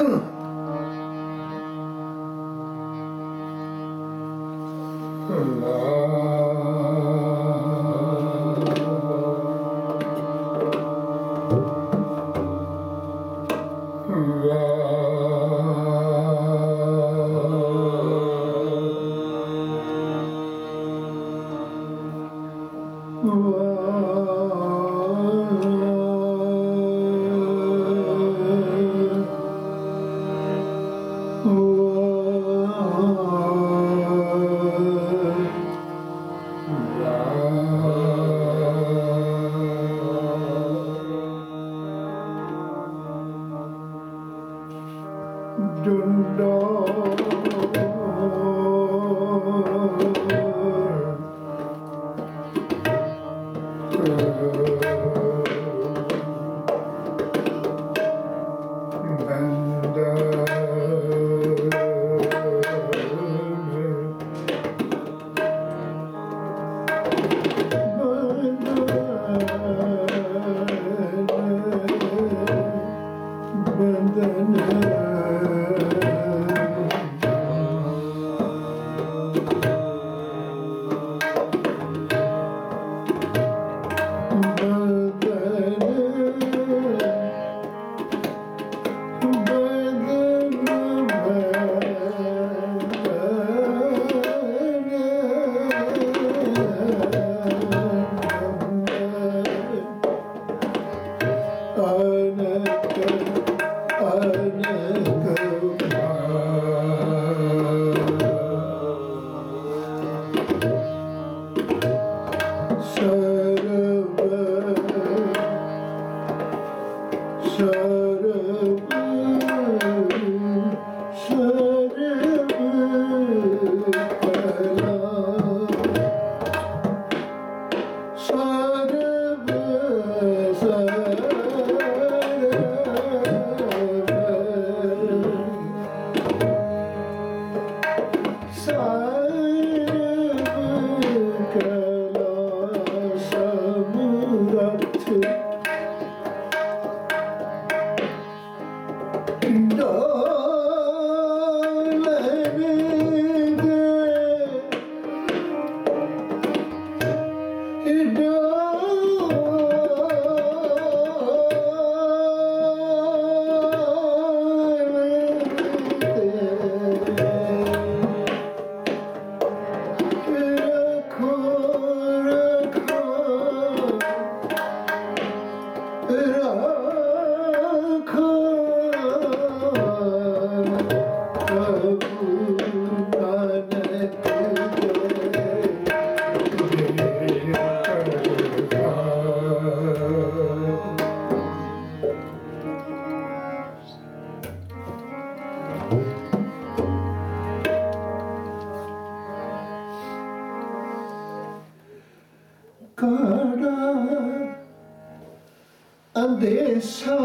अंदेशा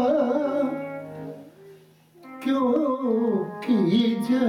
क्यों कीजिए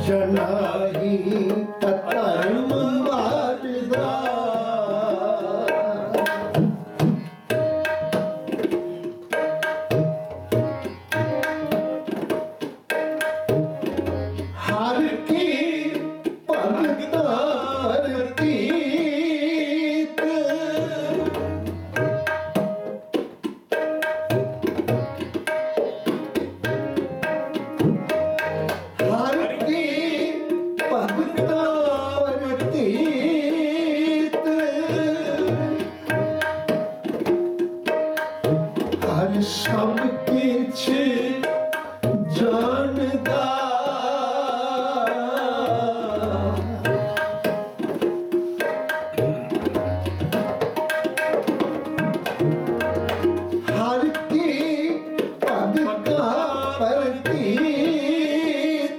ਜਨਾਹੀ ਧਰਮ ਮਾਰਦਾ ਹਰ ਕੀ ਭਗਤਾ ਪ੍ਰਤੀਤ ਹਰ ਕੀ ਭਗਤਾ ਪ੍ਰਤੀਤ ਹਰ ਸਭ ਕਿਛ ਜਾਣਦਾ ਹਰ ਕੀ ਭਗਤਾ ਪ੍ਰਤੀਤ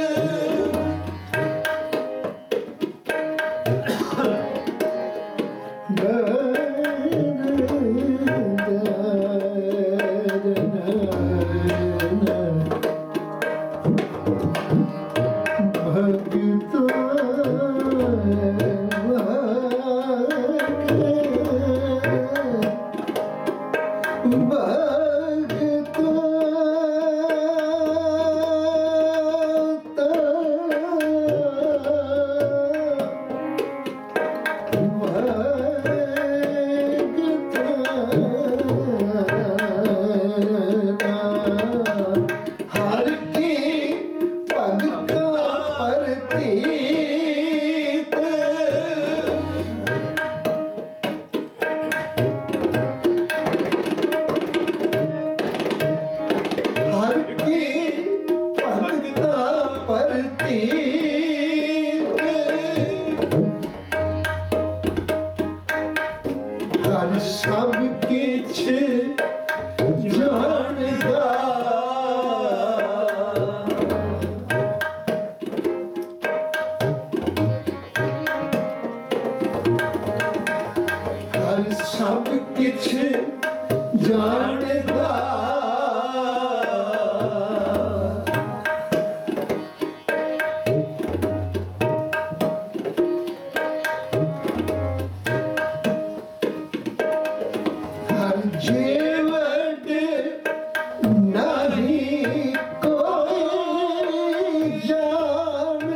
ਹਰ ਕੀ ਭਗਤਾ ਪ੍ਰਤੀਤ ਹਰ ਕੀ ਭਗਤਾ ਪ੍ਰਤੀਤ ਹਰ ਸਭ ਕਿਛ ਜਾਣਦਾ ਹਰ ਸਭ ਕਿਛ ਜਾਣਦਾ ਹਰ ਜੀਵਨ ਨਹੀਂ ਕੋਈ ਜਾਣੇ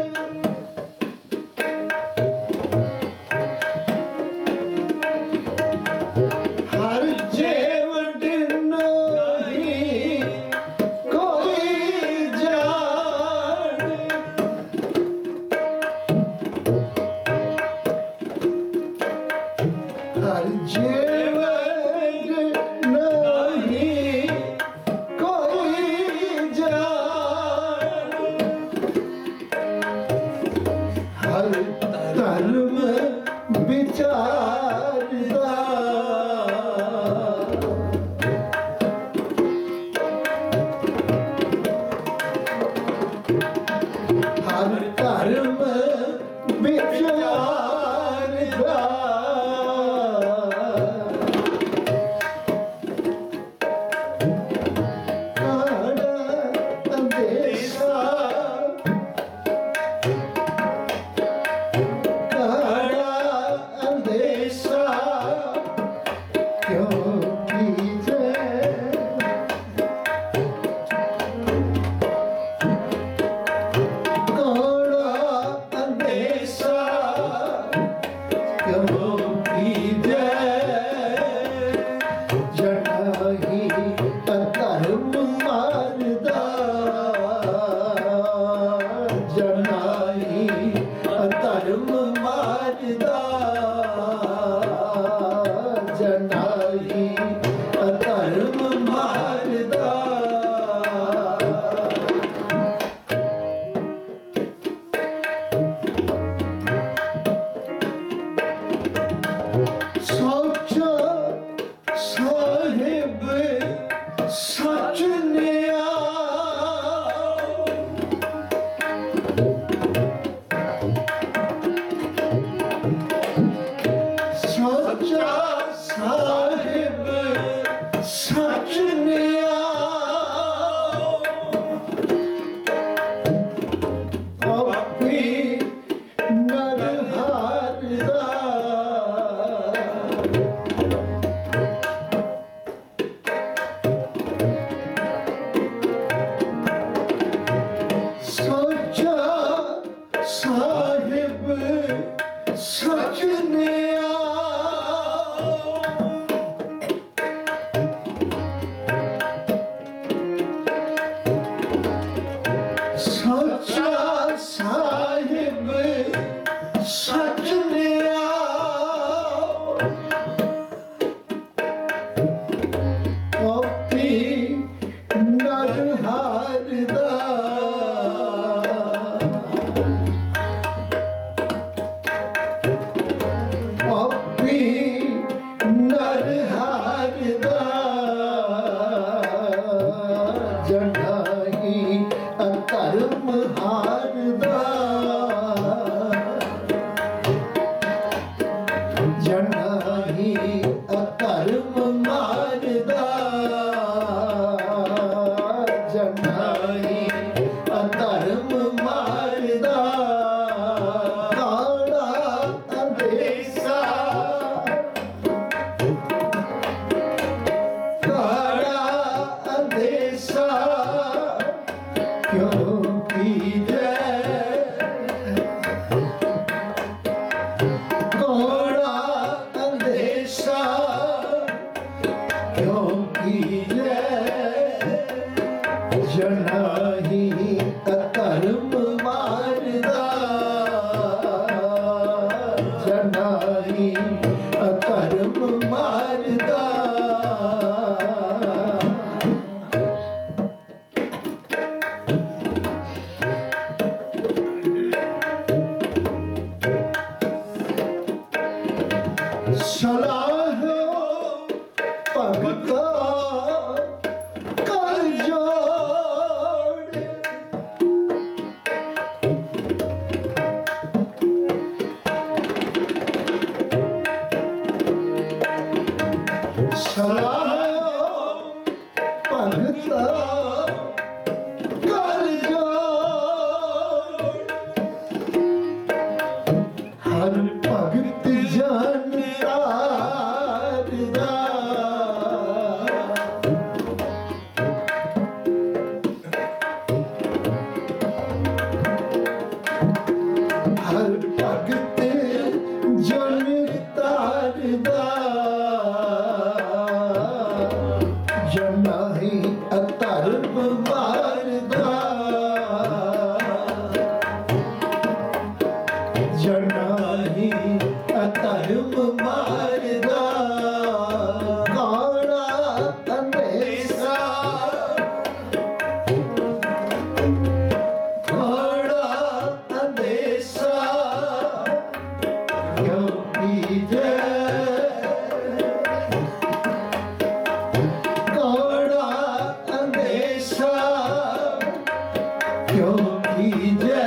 ਹਰ ਜੀਵਨ ਨਹੀਂ ਕੋਈ ਜਾਣੇ ਹਰ ਜੀਵਨ ਨਹੀਂ ਕੋਈ ਜਾਣੇ ਹਰ ਧਰਮ ਵਿਚਾਰਦਾ ਹਰ ਧਰਮ ਵਿਚਾਰਦਾ ਕਾੜਾ ਅੰਦੇਸ਼ਾ ਕਾੜਾ ਅੰਦੇਸ਼ਾ ਕਿਉਂ ਕੀਜੇ ਕਾੜਾ ਅੰਦੇਸ਼ਾ ਕਿਉਂ ਕੀਜੇ ਜਨਾਹੀ ਧਰਮ ਮਾਰਦਾ ਜਨਾਹੀ ਧਰਮ ਮਾਰਦਾ ਜਨਾਹੀ ਧਰਮ ਮਾਰਦਾ ਸੋਚੋ ਸਾਹਿਬ ਸੱਚ ਨਿਆ ਸੋਚੋ ਸਾਹਿਬ ਸੱਚ ਨਿਆ ਆਪੀ ਨਰ ਹਾਰਦਾ ਸੋਚਾ ਸਾਹਿਬ ਸਚਨਿਆ ਸੋਚਾ ਸਾਹਿਬ ਸਚਨਿਆ ਆਪੀ ਨਰ ਹਾਰਦਾ ਨਰ ਹਾਰਦਾ ਜਨਾਈ ਅਧਰਮ ਹਾਰਦਾ ਜਨਾਈ ਅਧਰਮ ਮਾਰਦਾ ਜਨਾਈ ਅਧਰਮ ਮਾਰਦਾ ਕਾਲਾ ਅੰਦੇਸਾ ਅੰਦੇਸਾ ਕਿਉਂ ਕੀਜੈ ਕੋੜਾ ਅੰਦੇਸਾ ਕਿਉਂ ਕੀਜੈ ਜਨਾਹੀ ਅਧਰਮ ਮਾਰਦਾ ਜਨਾਹੀ ਅਧਰਮ ਮਾਰਦਾ ਸਲਾਹੋ ਭਗਤਾ ਕਰ ਜੋੜ ਸਲਾਹੋ ਭਗਤਾ ਕਰ ਜੋੜ ਹਰ ਭਗਤ ਜਾਣਦਾ ਹਰ ਭਗਤ ਜਨ ਤਾਰਦਾ ਜਨਾਹੀ ਅਧਰਮ ਮਾਰਦਾ ਜਨਾਹੀ ਅਧਰਮ ਮਾਰਦਾ ਕਾਲਾ ਅੰਦੇਸਾ ਕਾਲਾ ਅੰਦੇਸਾ ਕਿਉਂ ਕੀਜੈ ਕਾਲਾ ਅੰਦੇਸਾ ਕਿਉਂ ਕੀਜੈ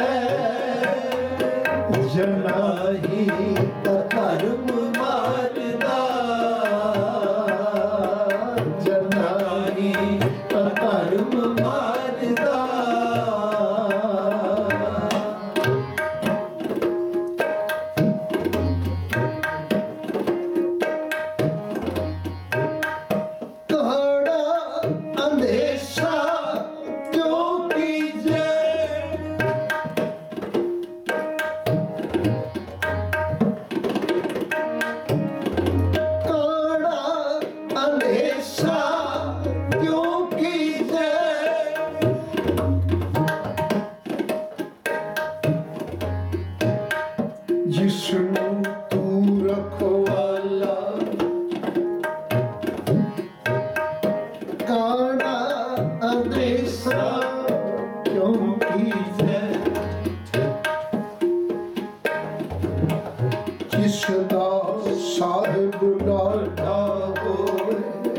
ਜਨਾਹੀ ਅਧਰਮ ਮਾਰਦਾ ਜਨਾਹੀ ਅਧਰਮ ਮਾਰਦਾ ਕੋੜਾ ਅੰਦੇਸਾ ਕਿਉਂ ਕੀਜੈ ਅੰਦੇਸਾ ਕਿਉਂ ਕੀਜੈ ਜਿਸਨੂੰ ਤੂੰ ਰਖਵਾਲਾ ਕਾਣਾ ਅੰਦੇਸਾ ਕਿਉਂ ਕੀਜੈ ਜਿਸਦਾ ਸਾਹਿਬ ਲਾਡਾ ਹੋਏ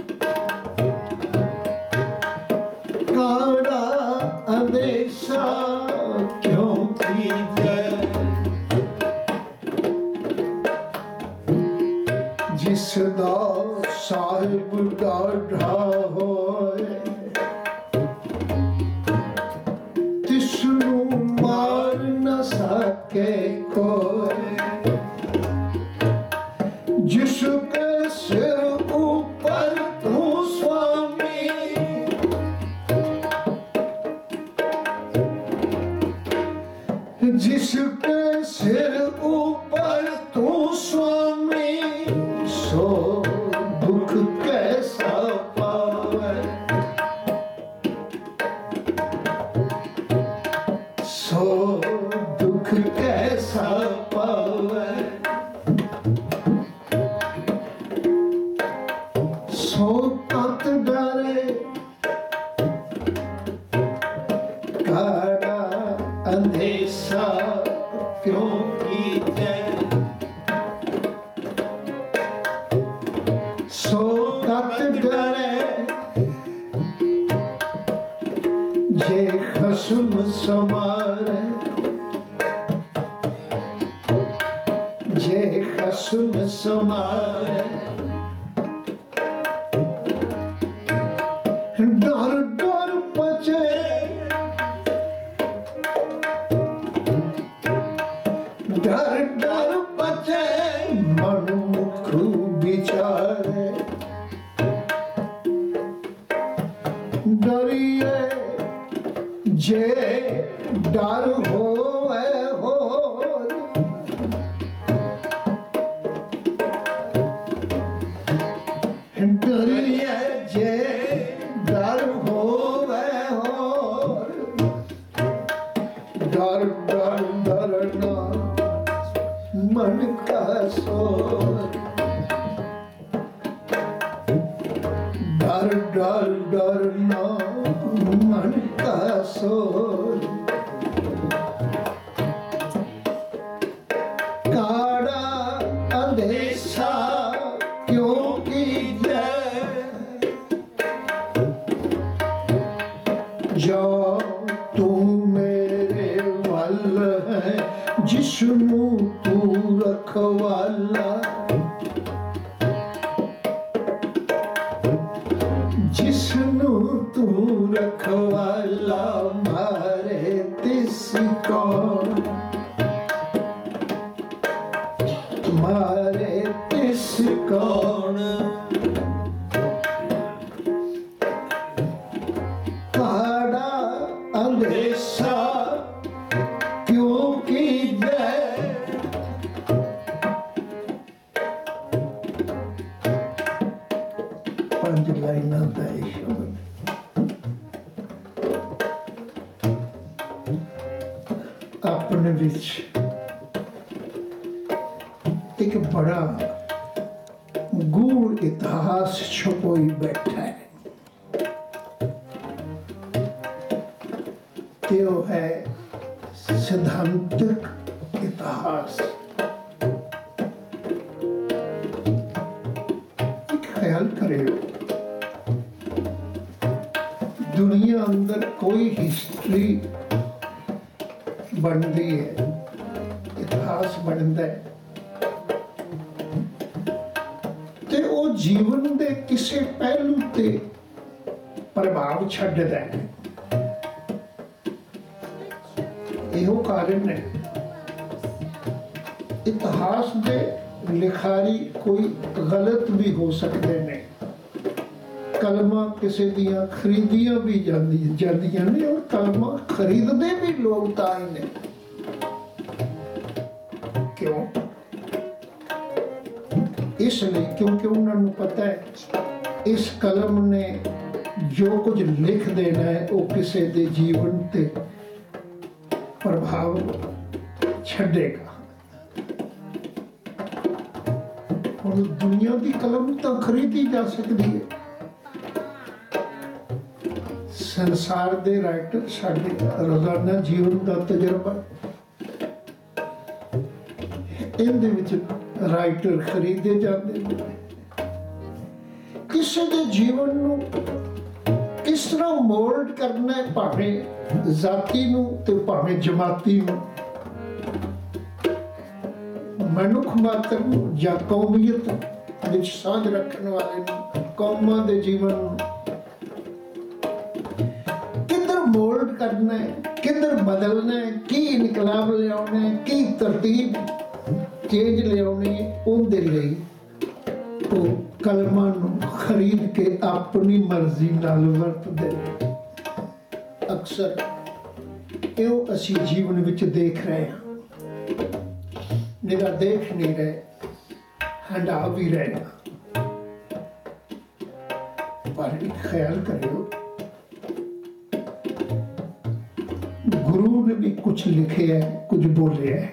ਕਾੜਾ ਅੰਦੇਸਾ ਕਿਉਂ ਕੀਜੈ ਜਿਸਦਾ ਸਾਹਿਬ ਲਾਡਾ ਹੋਏ ਤਿਸਨੂੰ ਮਾਰਨਾ के कोय, जिसके सिर ऊपर तू स्वामी, जिसके सिर ऊपर तू स्वामी, सो दुख कैसा पावे, सो दुख कैसा पावे, सो तत डरे काड़ा अंधेसा क्यों कीजे, सो तत डरे जे खसम समारे, जे खसम समारे, डर डर बचे, डर डर बचे मन मुख विचारे, डरिए जे डर होए हो, डरिए जे डर होए हो, डर डर डरना मन का सोर, डर डर डरना मन का सोर, काड़ा अंधेसा क्यों कीजे, जो तू मेरे वल है, जिसनू तू रखवाला, जिसनू तू रखवाला, मारे तिस कौन, मारे तिस कौन, काड़ा अंधेसा क्यों कीजे, पंज लाइनां दा शब्द अपने विच एक बड़ा गूढ़ इतिहास छुपोई बैठा है, त्यो है सिद्धांतिक इतिहास। ख्याल करियो, दुनिया अंदर कोई हिस्ट्री बनती है, इतिहास बनता है, ते वो जीवन दे किसी पहलू ते प्रभाव छड्डदा है। यो कारण है इतिहास दे लिखारी कोई गलत भी हो सकते ने, कलमा किसी दियां खरीदियां भी जांदियां ने, और कलमा खरीदते भी लोग ताई ने। क्यों? इसलिए क्योंकि उन्होंने पता है इस कलम ने जो कुछ लिख देना है वो किसी दे जीवन ते प्रभाव छड़ेगा। और दुनिया की कलम तो खरीदी जा सकती है, संसार दे राइटर साडे रोजाना जीवन का तजर्बा, इहदे विच राइटर खरीदे जाते हैं। किसी के जीवन नूं किस तरह मोल्ड करना है, भावें जाति नूं ते भावें जमाती नूं, मनुख मात्र नूं या कौमीयत विच साझ रखने वाले नूं, कौमां दे जीवन नूं किधर मोल्ड करना है, किधर बदलना है, की इनकलाब लियाना है, की ਤਰਤੀਬ ਚੇਂਜ ਲਿਆਉਣੀ ਉਹਦੇ ਲਈ ਉਹ ਕਲਮਾਂ ਨੂੰ ਖਰੀਦ ਕੇ ਆਪਣੀ ਮਰਜ਼ੀ ਨਾਲ ਵਰਤਦੇ। ਅਕਸਰ ਇਹ ਅਸੀਂ ਜੀਵਨ ਵਿੱਚ ਦੇਖ ਰਹੇ ਹਾਂ। ਨਿਰਾ ਦੇਖ ਨਹੀਂ ਰਹੇ, ਹੰਡਾ ਵੀ ਰਹੇ ਹਾਂ। ਪਰ ਇੱਕ ਖਿਆਲ ਕਰਿਓ, ਗੁਰੂ ਨੇ ਵੀ ਕੁਝ ਲਿਖਿਆ, ਕੁਝ ਬੋਲਿਆ ਹੈ।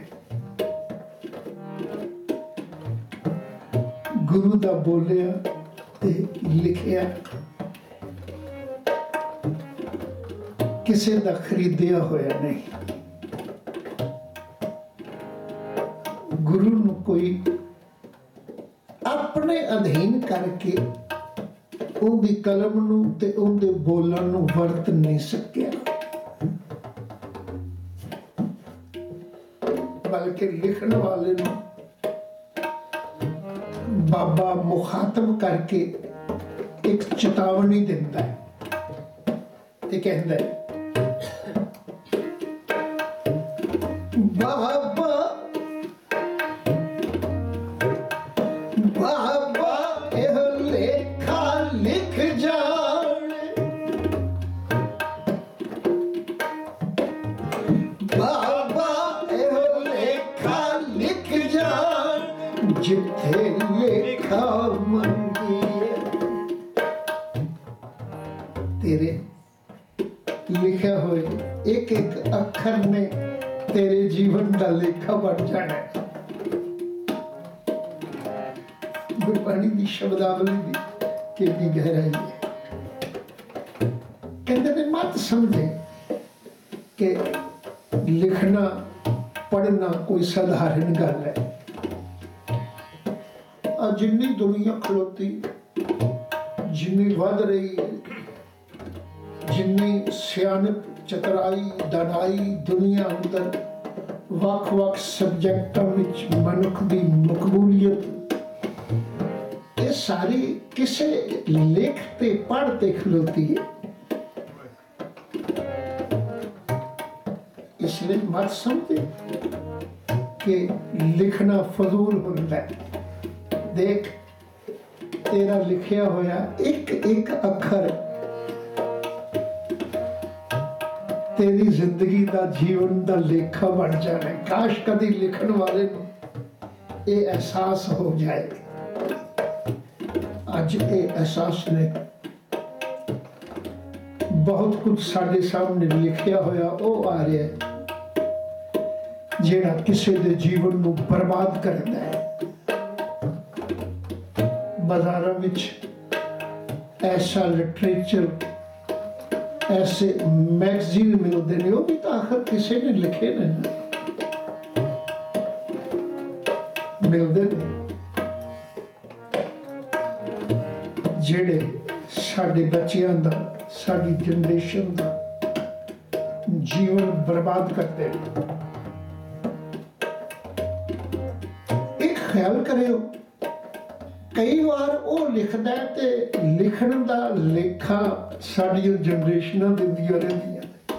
ਗੁਰੂ ਦਾ ਬੋਲਿਆ ਤੇ ਲਿਖਿਆ ਕਿਸੇ ਦਾ ਖਰੀਦਿਆ ਹੋਇਆ ਨਹੀਂ। ਗੁਰੂ ਨੂੰ ਕੋਈ ਆਪਣੇ ਅਧੀਨ ਕਰਕੇ ਉਹਦੀ ਕਲਮ ਨੂੰ ਤੇ ਉਹਦੇ ਬੋਲਣ ਨੂੰ ਵਰਤ ਨਹੀਂ ਸਕਿਆ, ਬਲਕਿ ਲਿਖਣ ਵਾਲੇ ਨੂੰ ਬਾਬਾ ਮੁਖਾਤਬ ਕਰਕੇ ਇੱਕ ਚੇਤਾਵਨੀ ਦਿੰਦਾ ਹੈ ਤੇ ਕਹਿੰਦਾ ਹੈ, ਬਾਬਾ ਬਾਬਾ ਇਹ ਲੇਖਾ ਲਿਖ ਜਾਣ, ਬਾਬਾ ਇਹ ਲੇਖਾ ਲਿਖ ਜਾਣ, ਜਿੱਥੇ ਲੇਖਾ ਮੰਗੀਏ। ਤੇਰੇ ਲਿਖਿਆ ਹੋਏ ਇੱਕ ਇੱਕ ਅੱਖਰ ਨੇ ਤੇਰੇ ਜੀਵਨ ਦਾ ਲੇਖਾ ਬਣ ਜਾਣਾ ਹੈ। ਗੁਰਬਾਣੀ ਦੀ ਸ਼ਬਦਾਵਲੀ ਦੀ ਕਿੰਨੀ ਗਹਿਰਾਈ ਹੈ। ਕਹਿੰਦੇ ਨੇ ਮਤ ਸਮਝੇ ਕਿ ਲਿਖਣਾ ਪੜ੍ਹਨਾ ਕੋਈ ਸਧਾਰਨ ਗੱਲ ਹੈ। ਜਿੰਨੀ ਦੁਨੀਆ ਖਲੋਤੀ, ਜਿੰਨੀ ਵੱਧ ਰਹੀ ਹੈ, ਜਿੰਨੀ ਸਿਆਣਪ ਚਤਰਾਈ ਦਾਨਾਈ ਦੁਨੀਆ ਅੰਦਰ ਵੱਖ-ਵੱਖ ਸਬਜੈਕਟਾਂ ਵਿੱਚ ਮਨੁੱਖ ਦੀ ਮਕਬੂਲੀਅਤ, ਇਹ ਸਾਰੀ ਕਿਸੇ ਲੇਖ ਤੇ ਪੜ੍ਹ ਤੇ ਖਲੋਤੀ ਹੈ। ਇਸ ਲਈ ਮਤ ਸਮਝੇ ਕਿ ਲਿਖਣਾ ਫਜ਼ੂਲ ਹੁੰਦਾ ਹੈ। ਦੇਖ, ਤੇਰਾ ਲਿਖਿਆ ਹੋਇਆ ਇੱਕ ਇੱਕ ਅੱਖਰ ਤੇਰੀ ਜ਼ਿੰਦਗੀ ਦਾ, ਜੀਵਨ ਦਾ ਲੇਖਾ ਬਣ ਜਾਣਾ। ਕਾਸ਼ ਕਦੀ ਲਿਖਣ ਵਾਲੇ ਨੂੰ ਇਹ ਅਹਿਸਾਸ ਹੋ ਜਾਏ। ਅੱਜ ਇਹ ਅਹਿਸਾਸ ਨੇ ਬਹੁਤ ਕੁਝ ਸਾਡੇ ਸਾਹਮਣੇ ਲਿਖਿਆ ਹੋਇਆ ਉਹ ਆ ਰਿਹਾ ਜਿਹੜਾ ਕਿਸੇ ਦੇ ਜੀਵਨ ਨੂੰ ਬਰਬਾਦ ਕਰਦਾ ਹੈ। ਬਾਜ਼ਾਰਾਂ ਵਿੱਚ ਐਸਾ ਲਿਟਰੇਚਰ, ਐਸੇ ਮੈਗਜ਼ੀਨ ਮਿਲਦੇ ਨੇ, ਉਹ ਵੀ ਤਾਂ ਆਖਰ ਕਿਸੇ ਨੇ ਲਿਖੇ ਨੇ, ਮਿਲਦੇ ਨੇ, ਜਿਹੜੇ ਸਾਡੇ ਬੱਚਿਆਂ ਦਾ, ਸਾਡੀ ਜਨਰੇਸ਼ਨ ਦਾ ਜੀਵਨ ਬਰਬਾਦ ਕਰਦੇ ਨੇ। ਇੱਕ ਖਿਆਲ ਕਰਿਓ, ਕਈ ਵਾਰ ਉਹ ਲਿਖਦਾ ਤੇ ਲਿਖਣ ਦਾ ਲੇਖਾ ਸਾਡੀਆਂ ਜਨਰੇਸ਼ਨਾਂ ਦਿੰਦੀਆਂ ਰਹਿੰਦੀਆਂ,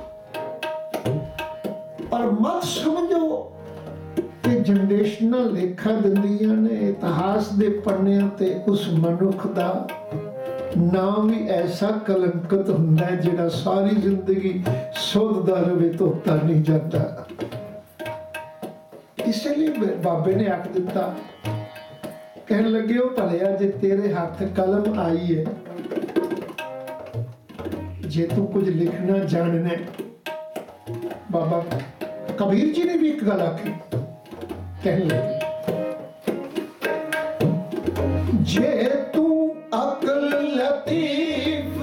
ਪਰ ਮਤ ਸਮਝੋ ਕਿ ਜਨਰੇਸ਼ਨਾਂ ਲੇਖਾ ਦਿੰਦੀਆਂ ਨੇ ਇਤਿਹਾਸ ਦੇ ਪੰਨਿਆਂ ਤੇ ਉਸ ਮਨੁੱਖ ਦਾ ਨਾਮ ਵੀ ਐਸਾ ਕਲੰਕਿਤ ਹੁੰਦਾ ਹੈ ਜਿਹੜਾ ਸਾਰੀ ਜ਼ਿੰਦਗੀ ਸੋਧਦਾ ਰਵੇ, ਧੋਤਾ ਨਹੀਂ ਜਾਂਦਾ। ਇਸ ਲਈ ਬਾਬੇ ਨੇ ਆਖ ਦਿੱਤਾ, ਕਹਿਣ ਲੱਗੇ, ਉਹ ਭਲਿਆ ਜੇ ਤੇਰੇ ਹੱਥ ਕਲਮ ਆਈ ਹੈ, ਜੇ ਤੂੰ ਕੁਝ ਲਿਖਣਾ ਜਾਣਨਾ। ਬਾਬਾ ਕਬੀਰ ਜੀ ਨੇ ਵੀ ਇੱਕ ਗੱਲ ਆਖੀ, ਕਹਿਣ ਲੱਗੇ, ਜੇ ਤੂੰ ਅਕਲ ਲਤੀਫ,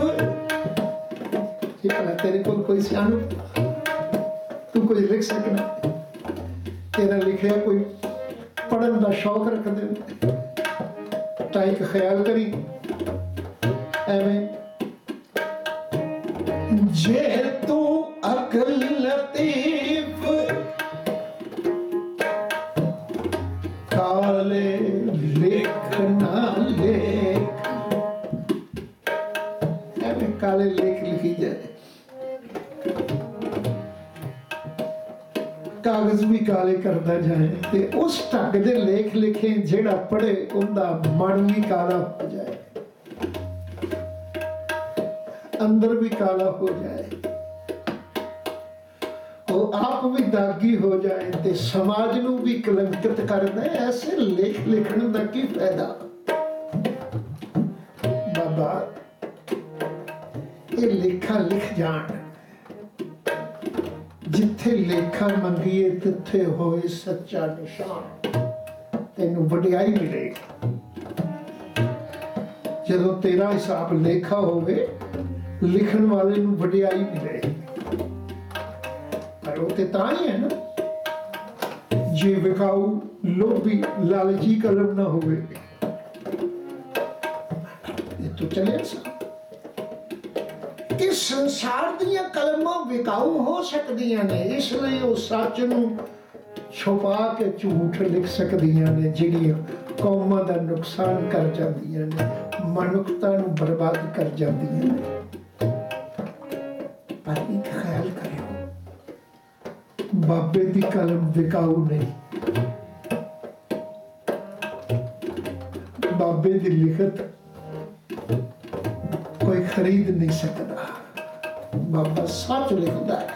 ਤੇਰੇ ਕੋਲ ਕੋਈ ਸਿਆਣਪ, ਤੂੰ ਕੁਝ ਲਿਖ ਸਕਣਾ, ਤੇਰਾ ਲਿਖਿਆ ਕੋਈ ਪੜ੍ਹਨ ਦਾ ਸ਼ੌਕ ਰੱਖਦੇ ਤਾਂ ਇੱਕ ਖਿਆਲ ਕਰੀ ਐਵੇਂ, ਜੇ ਤੂੰ ਅਕਲ ਲਤੀਫ ਕਾਲੇ ਲੇਖ ਨਾ ਲੇਖ, ਐਵੇਂ ਕਾਲੇ ਲੇਖ ਲਿਖੀ ਜਾਏ, ਕਾਗਜ਼ ਕਾਗਜ਼ ਵੀ ਕਾਲੇ ਕਰਦਾ ਜਾਏ ਤੇ ਉਸ ਢੰਗ ਦੇ ਲੇਖ ਲਿਖੇ ਜਿਹੜਾ ਪੜ੍ਹੇ ਉਹਦਾ ਮਨ ਵੀ ਕਾਲਾ ਹੋ ਜਾਏ, ਅੰਦਰ ਵੀ ਕਾਲਾ ਹੋ ਜਾਏ, ਉਹ ਆਪ ਵੀ ਦਾਗੀ ਹੋ ਜਾਏ ਤੇ ਸਮਾਜ ਨੂੰ ਵੀ ਕਲੰਕਿਤ ਕਰਦਾ। ਐਸੇ ਲੇਖ ਲਿਖਣ ਦਾ ਕੀ ਫਾਇਦਾ? ਬਾਬਾ ਇਹ ਲੇਖਾ ਲਿਖ ਜਾਣ, ਜਿੱਥੇ ਲੇਖਾ ਮੰਗੀਏ ਤਿੱਥੇ ਹੋਏ ਸੱਚਾ ਨਿਸ਼ਾਨ, ਤੈਨੂੰ ਵਡਿਆਈ ਮਿਲੇਗੀ। ਜਦੋਂ ਤੇਰਾ ਹਿਸਾਬ ਲੇਖਾ ਹੋਵੇ ਲਿਖਣ ਵਾਲੇ ਨੂੰ ਵਡਿਆਈ ਮਿਲੇਗੀ। ਪਰ ਉਹ ਤੇ ਤਾਂ ਹੀ ਹੈ ਨਾ ਜੇ ਵਿਕਾਊ ਲੋਭੀ ਲਾਲਚੀ ਕਲਮ ਨਾ ਹੋਵੇ। ਇਹ ਤਾਂ ਚਲਿਆ ਸਾ ਕਿ ਸੰਸਾਰ ਦੀਆਂ ਕਲਮਾਂ ਵਿਕਾਊ ਹੋ ਸਕਦੀਆਂ ਨੇ, ਇਸ ਲਈ ਉਹ ਸੱਚ ਨੂੰ ਛੁਪਾ ਕੇ ਝੂਠ ਲਿਖ ਸਕਦੀਆਂ ਨੇ, ਜਿਹੜੀਆਂ ਕੌਮਾਂ ਦਾ ਨੁਕਸਾਨ ਕਰ ਜਾਂਦੀਆਂ ਨੇ, ਮਨੁੱਖਤਾ ਨੂੰ ਬਰਬਾਦ ਕਰ ਜਾਂਦੀਆਂ ਨੇ। ਪਰ ਇੱਕ ਖਿਆਲ ਕਰਿਓ, ਬਾਬੇ ਦੀ ਕਲਮ ਵਿਕਾਊ ਨਹੀਂ, ਬਾਬੇ ਦੀ ਲਿਖਤ ਕੋਈ ਖਰੀਦ ਨਹੀਂ ਸਕਦਾ। ਬਾਬਾ ਸੱਚ ਲਿਖਦਾ ਹੈ।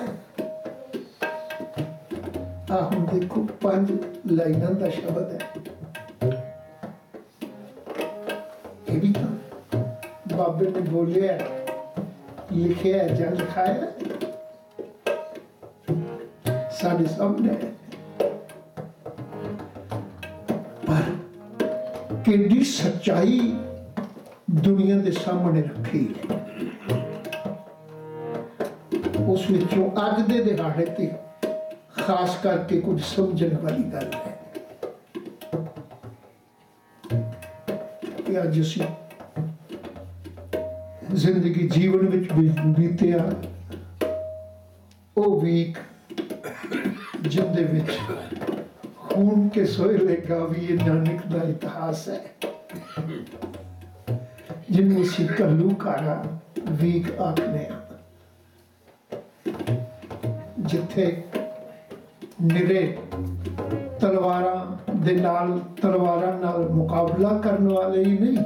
ਆਹ ਹੁਣ ਦੇਖੋ 5 ਲਾਈਨਾਂ ਦਾ ਸ਼ਬਦ ਹੈ, ਇਹ ਵੀ ਤਾਂ ਬਾਬੇ ਨੇ ਬੋਲਿਆ, ਲਿਖਿਆ ਜਾਂ ਲਿਖਾਇਆ ਸਾਡੇ ਸਾਹਮਣੇ। ਪਰ ਕਿੰਨੀ ਸੱਚਾਈ ਦੁਨੀਆ ਦੇ ਸਾਹਮਣੇ ਰੱਖੀ ਹੈ। ਉਸ ਵਿੱਚੋਂ ਅੱਜ ਦੇ ਦਿਹਾੜੇ ਤੇ ਖਾਸ ਕਰਕੇ ਕੁਝ ਸਮਝਣ ਵਾਲੀ ਗੱਲ ਹੈ ਕਿ ਅੱਜ ਅਸੀਂ ਜ਼ਿੰਦਗੀ ਜੀਵਨ ਵਿੱਚ ਬੀਤਿਆ ਉਹ ਵੀਕ ਜਿਹਦੇ ਵਿੱਚ ਖੂਨ ਕੇ ਸੋਇਲੇ ਗਾਵੀਏ ਨਾਨਕ ਦਾ ਇਤਿਹਾਸ ਹੈ, ਜਿਹਨੂੰ ਅਸੀਂ ਘੱਲੂਘਾਰਾ ਵੀਕ ਆਖਦੇ ਹਾਂ, ਜਿੱਥੇ ਨਿਰੇ ਤਲਵਾਰਾਂ ਦੇ ਨਾਲ ਤਲਵਾਰਾਂ ਨਾਲ ਮੁਕਾਬਲਾ ਕਰਨ ਵਾਲੇ ਹੀ ਨਹੀਂ,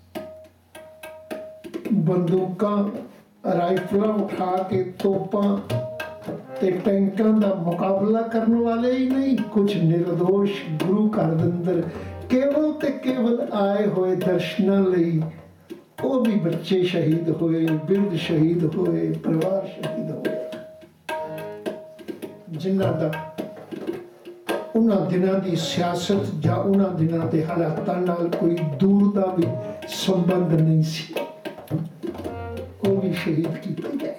ਬੰਦੂਕਾਂ ਰਾਈਫਲਾਂ ਉਠਾ ਕੇ ਤੋਪਾਂ ਤੇ ਟੈਂਕਾਂ ਦਾ ਮੁਕਾਬਲਾ ਕਰਨ ਵਾਲੇ ਹੀ ਨਹੀਂ, ਕੁਝ ਨਿਰਦੋਸ਼ ਗੁਰੂ ਘਰ ਦੇ ਅੰਦਰ ਕੇਵਲ ਤੇ ਕੇਵਲ ਆਏ ਹੋਏ ਦਰਸ਼ਨਾਂ ਲਈ, ਉਹ ਵੀ ਬੱਚੇ ਸ਼ਹੀਦ ਹੋਏ, ਬਿਰਧ ਸ਼ਹੀਦ ਹੋਏ, ਪਰਿਵਾਰ ਸ਼ਹੀਦ ਹੋਏ, ਜਿਨ੍ਹਾਂ ਦਾ ਉਹਨਾਂ ਦਿਨਾਂ ਦੀ ਸਿਆਸਤ ਜਾਂ ਉਹਨਾਂ ਦਿਨਾਂ ਦੇ ਹਾਲਾਤਾਂ ਨਾਲ ਕੋਈ ਦੂਰ ਦਾ ਵੀ ਸੰਬੰਧ ਨਹੀਂ ਸੀ, ਉਹ ਵੀ ਸ਼ਹੀਦ ਕੀਤੇ ਗਏ।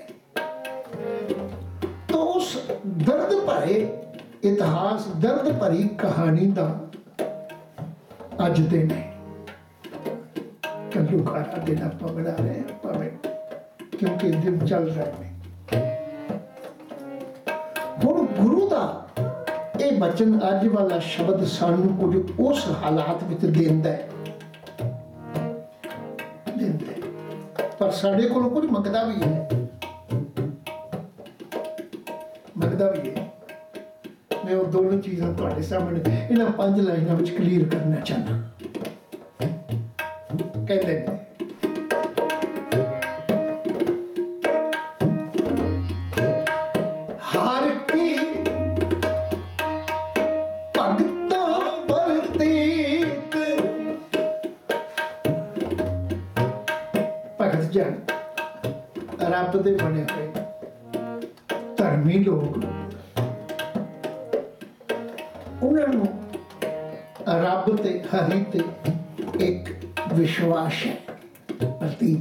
ਤਾਂ ਉਸ ਦਰਦ ਭਰੇ ਇਤਿਹਾਸ, ਦਰਦ ਭਰੀ ਕਹਾਣੀ ਦਾ ਅੱਜ ਦੇ ਨੇ ਘੱਲੂਘਾਰਾ ਦਿਨ ਆਪਾਂ ਬਣਾ ਰਹੇ ਹਾਂ, ਭਾਵੇਂ ਕਿਉਂਕਿ ਦਿਨ ਚੱਲ ਰਹੇ ਨੇ। ਹੁਣ ਗੁਰੂ ਦਾ ਇਹ ਬਚਨ, ਅੱਜ ਵਾਲਾ ਸ਼ਬਦ ਸਾਨੂੰ ਕੁਝ ਉਸ ਹਾਲਾਤ ਵਿੱਚ ਦਿੰਦਾ ਹੈ, ਪਰ ਸਾਡੇ ਕੋਲ ਕੁਝ ਮੰਗਦਾ ਵੀ ਹੈ, ਮੰਗਦਾ ਵੀ ਹੈ। ਮੈਂ ਉਹ ਦੋਨੋਂ ਚੀਜ਼ਾਂ ਤੁਹਾਡੇ ਸਾਹਮਣੇ ਇਹਨਾਂ 5 ਲਾਈਨਾਂ ਵਿੱਚ ਕਲੀਅਰ ਕਰਨਾ ਚਾਹੁੰਦਾ। ਕਹਿੰਦੇ ਨੇ ਹਰ ਕੀ ਭਗਤਾਂ ਪ੍ਰਤੀਕ, ਭਗਤ ਜਨ ਰੱਬ ਦੇ ਬਣੇ ਹੋਏ ਧਰਮੀ ਲੋਕ, ਉਹਨਾਂ ਨੂੰ ਰੱਬ ਤੇ ਹਰੀ ਤੇ ਇੱਕ ਵਿਸ਼ਵਾਸ ਹੈ, ਪ੍ਰਤੀਤ।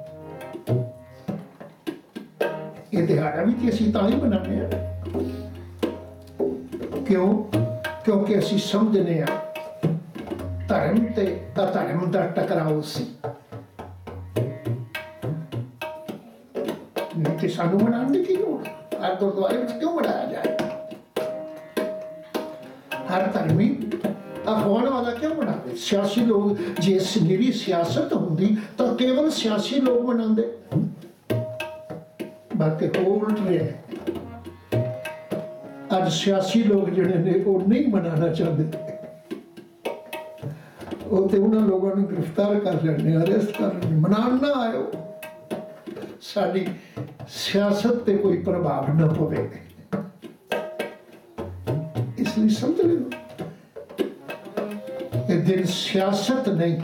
ਇਹ ਦਿਹਾੜਾ ਵੀ ਅਸੀਂ ਤਾਂ ਹੀ ਮਨਾਉਂਦੇ ਹਾਂ ਕਿਉਂਕਿ ਅਸੀਂ ਸਮਝਦੇ ਹਾਂ ਧਰਮ ਤੇ ਅਧਰਮ ਦਾ ਟਕਰਾਓ ਸੀ। ਨਹੀਂ ਤੇ ਸਾਨੂੰ ਮਨਾਉਣ ਦੀ ਕੀ ਲੋੜ? ਹਰ ਗੁਰਦੁਆਰੇ ਵਿੱਚ ਕਿਉਂ ਮਨਾਇਆ ਜਾਏ? ਹਰ ਧਰਮੀ ਅਖਵਾਉਣ ਵਾਲਾ ਕਿਉਂ ਮਨਾਉਂਦੇ? ਸਿਆਸੀ ਲੋਕ, ਜੇ ਨਿਰੀ ਸਿਆਸਤ ਹੁੰਦੀ ਤਾਂ ਕੇਵਲ ਸਿਆਸੀ ਲੋਕ ਮਨਾਉਂਦੇ, ਬਾਕੀ ਹੋਰ ਉਲਟ ਰਿਹਾ। ਅੱਜ ਸਿਆਸੀ ਲੋਕ ਜਿਹੜੇ ਨੇ ਉਹ ਨਹੀਂ ਮਨਾਉਣਾ ਚਾਹੁੰਦੇ, ਉਹ ਤੇ ਉਹਨਾਂ ਲੋਕਾਂ ਨੂੰ ਗ੍ਰਿਫਤਾਰ ਕਰ ਲੈਣੇ, ਅਰੈਸਟ ਕਰ ਲੈਣੇ, ਮਨਾਉਣ ਨਾ ਆਇਓ, ਸਾਡੀ ਸਿਆਸਤ ਤੇ ਕੋਈ ਪ੍ਰਭਾਵ ਨਾ ਪਵੇ। ਇਸ ਲਈ ਸਮਝ ਲਿਓ ਇਹ ਦਿਨ ਸਿਆਸਤ ਨਹੀਂ,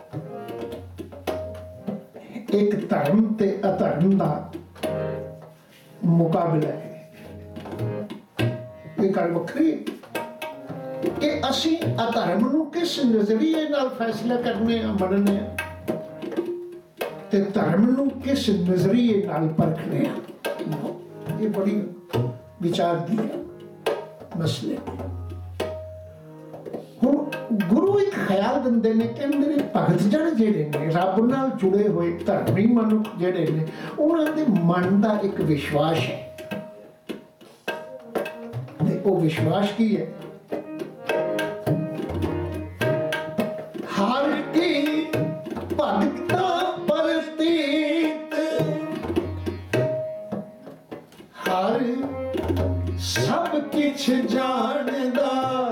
ਇੱਕ ਧਰਮ ਤੇ ਅਧਰਮ ਦਾ ਮੁਕਾਬਲਾ ਹੈ। ਇਹ ਗੱਲ ਵੱਖਰੀ ਕਿ ਅਸੀਂ ਅਧਰਮ ਨੂੰ ਕਿਸ ਨਜ਼ਰੀਏ ਨਾਲ ਫੈਸਲਾ ਕਰਨੇ ਆ, ਮੰਨਣੇ ਆ, ਤੇ ਧਰਮ ਨੂੰ ਕਿਸ ਨਜ਼ਰੀਏ ਨਾਲ ਪਰਖਣੇ ਆ। ਇਹ ਬੜੀ ਵਿਚਾਰ ਦੀ ਮਸਲੇ। ਹੁਣ ਗੁਰੂ ਇੱਕ ਖਿਆਲ ਦਿੰਦੇ ਨੇ, ਕਹਿੰਦੇ ਨੇ ਭਗਤ ਜਨ ਜਿਹੜੇ ਨੇ ਰੱਬ ਨਾਲ ਜੁੜੇ ਹੋਏ ਧਰਮੀ ਮਨੁੱਖ ਜਿਹੜੇ ਨੇ, ਉਹਨਾਂ ਦੇ ਮਨ ਦਾ ਇੱਕ ਵਿਸ਼ਵਾਸ ਹੈ, ਤੇ ਉਹ ਵਿਸ਼ਵਾਸ ਕੀ ਹੈ? ਹਰ ਕੀ ਭਗਤਾ ਪ੍ਰਤੀਤ, ਹਰ ਸਭ ਕੁਛ ਜਾਣਦਾ।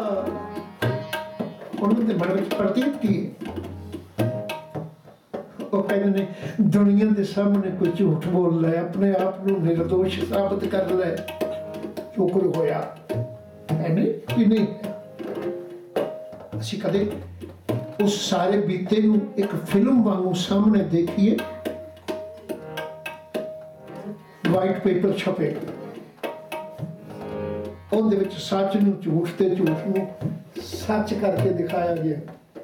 ਉਹਨਾਂ ਦੇ ਮਨ ਵਿੱਚ ਪ੍ਰਤੀਤ ਕੀ ਹੈ? ਉਹ ਕਹਿੰਦੇ ਨੇ ਦੁਨੀਆ ਦੇ ਸਾਹਮਣੇ ਕੋਈ ਝੂਠ ਬੋਲ ਲੈ, ਆਪਣੇ ਆਪ ਨੂੰ ਨਿਰਦੋਸ਼ ਸਾਬਤ ਕਰ ਲੈ, ਸ਼ੁਕਰ ਹੋਇਆ ਹੈ ਨਹੀਂ ਕਿ ਨਹੀਂ। ਅਸੀਂ ਕਦੇ ਉਸ ਸਾਰੇ ਬੀਤੇ ਨੂੰ ਇੱਕ ਫਿਲਮ ਵਾਂਗੂ ਸਾਹਮਣੇ ਦੇਖੀਏ, ਵਾਈਟ ਪੇਪਰ ਛਪੇ, ਉਹਦੇ ਵਿੱਚ ਸੱਚ ਨੂੰ ਝੂਠ ਤੇ ਝੂਠ ਨੂੰ ਸੱਚ ਕਰਕੇ ਦਿਖਾਇਆ ਗਿਆ।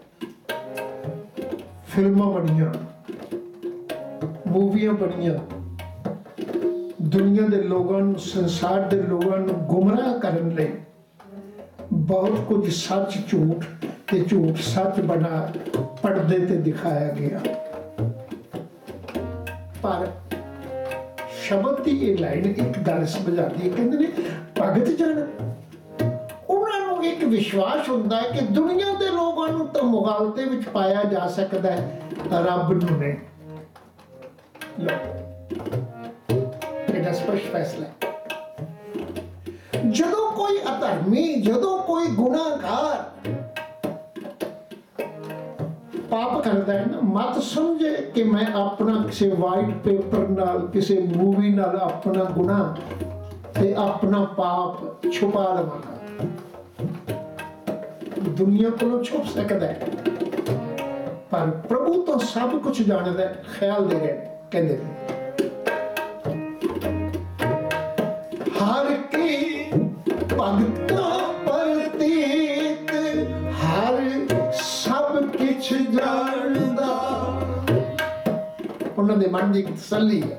ਫਿਲਮਾਂ ਬਣੀਆਂ, ਮੂਵੀਆਂ ਬਣੀਆਂ, ਦੁਨੀਆ ਦੇ ਲੋਕਾਂ ਨੂੰ, ਸੰਸਾਰ ਦੇ ਲੋਕਾਂ ਨੂੰ ਗੁੰਮਰਾਹ ਕਰਨ ਲਈ ਬਹੁਤ ਕੁਝ ਸੱਚ ਝੂਠ ਤੇ ਝੂਠ ਸੱਚ ਬਣਾ ਪਰਦੇ ਤੇ ਦਿਖਾਇਆ ਗਿਆ। ਪਰ ਸ਼ਬਦ ਦੀ ਇਹ ਲਾਈਨ ਇੱਕ ਗੱਲ ਸਮਝਾਉਂਦੀ ਹੈ, ਕਹਿੰਦੇ ਨੇ ਭਗਤ ਜਨ, ਉਹਨਾਂ ਨੂੰ ਇੱਕ ਵਿਸ਼ਵਾਸ ਹੁੰਦਾ ਹੈ ਕਿ ਦੁਨੀਆ ਦੇ ਲੋਕਾਂ ਨੂੰ ਤਾਂ ਮੁਗਾਲਤੇ ਵਿੱਚ ਪਾਇਆ ਜਾ ਸਕਦਾ ਹੈ, ਰੱਬ ਨੂੰ ਨਹੀਂ। ਇਹਦਾ ਸਪਸ਼ਟ ਫੈਸਲਾ ਹੈ। ਜਦੋਂ ਕੋਈ ਅਧਰਮੀ, ਜਦੋਂ ਕੋਈ ਗੁਨਾਹਗਾਰ ਪਾਪ ਕਰਦਾ ਹੈ ਨਾ, ਮਤ ਸਮਝੇ ਕਿ ਮੈਂ ਆਪਣਾ ਕਿਸੇ ਵਾਈਟ ਪੇਪਰ ਨਾਲ, ਕਿਸੇ ਮੂਵੀ ਨਾਲ ਆਪਣਾ ਗੁਨਾਹ ਤੇ ਆਪਣਾ ਪਾਪ ਛੁਪਾ ਲਵਾਂਗਾ। ਦੁਨੀਆ ਕੋਲੋਂ ਛੁਪ ਸਕਦਾ ਹੈ, ਪਰ ਪ੍ਰਭੂ ਤਾਂ ਸਭ ਕੁਝ ਜਾਣਦਾ ਹੈ। ਖਿਆਲ ਦੇ ਰਹੇ ਕਹਿੰਦੇ ਨੇ ਹਰ ਕੀ ਭਗਤਾ ਪ੍ਰਤੀਤ, ਹਰ ਸਭ ਕੁਛ ਜਾਣਦਾ। ਉਹਨਾਂ ਦੇ ਮਨ ਦੀ ਇੱਕ ਤਸੱਲੀ ਹੈ,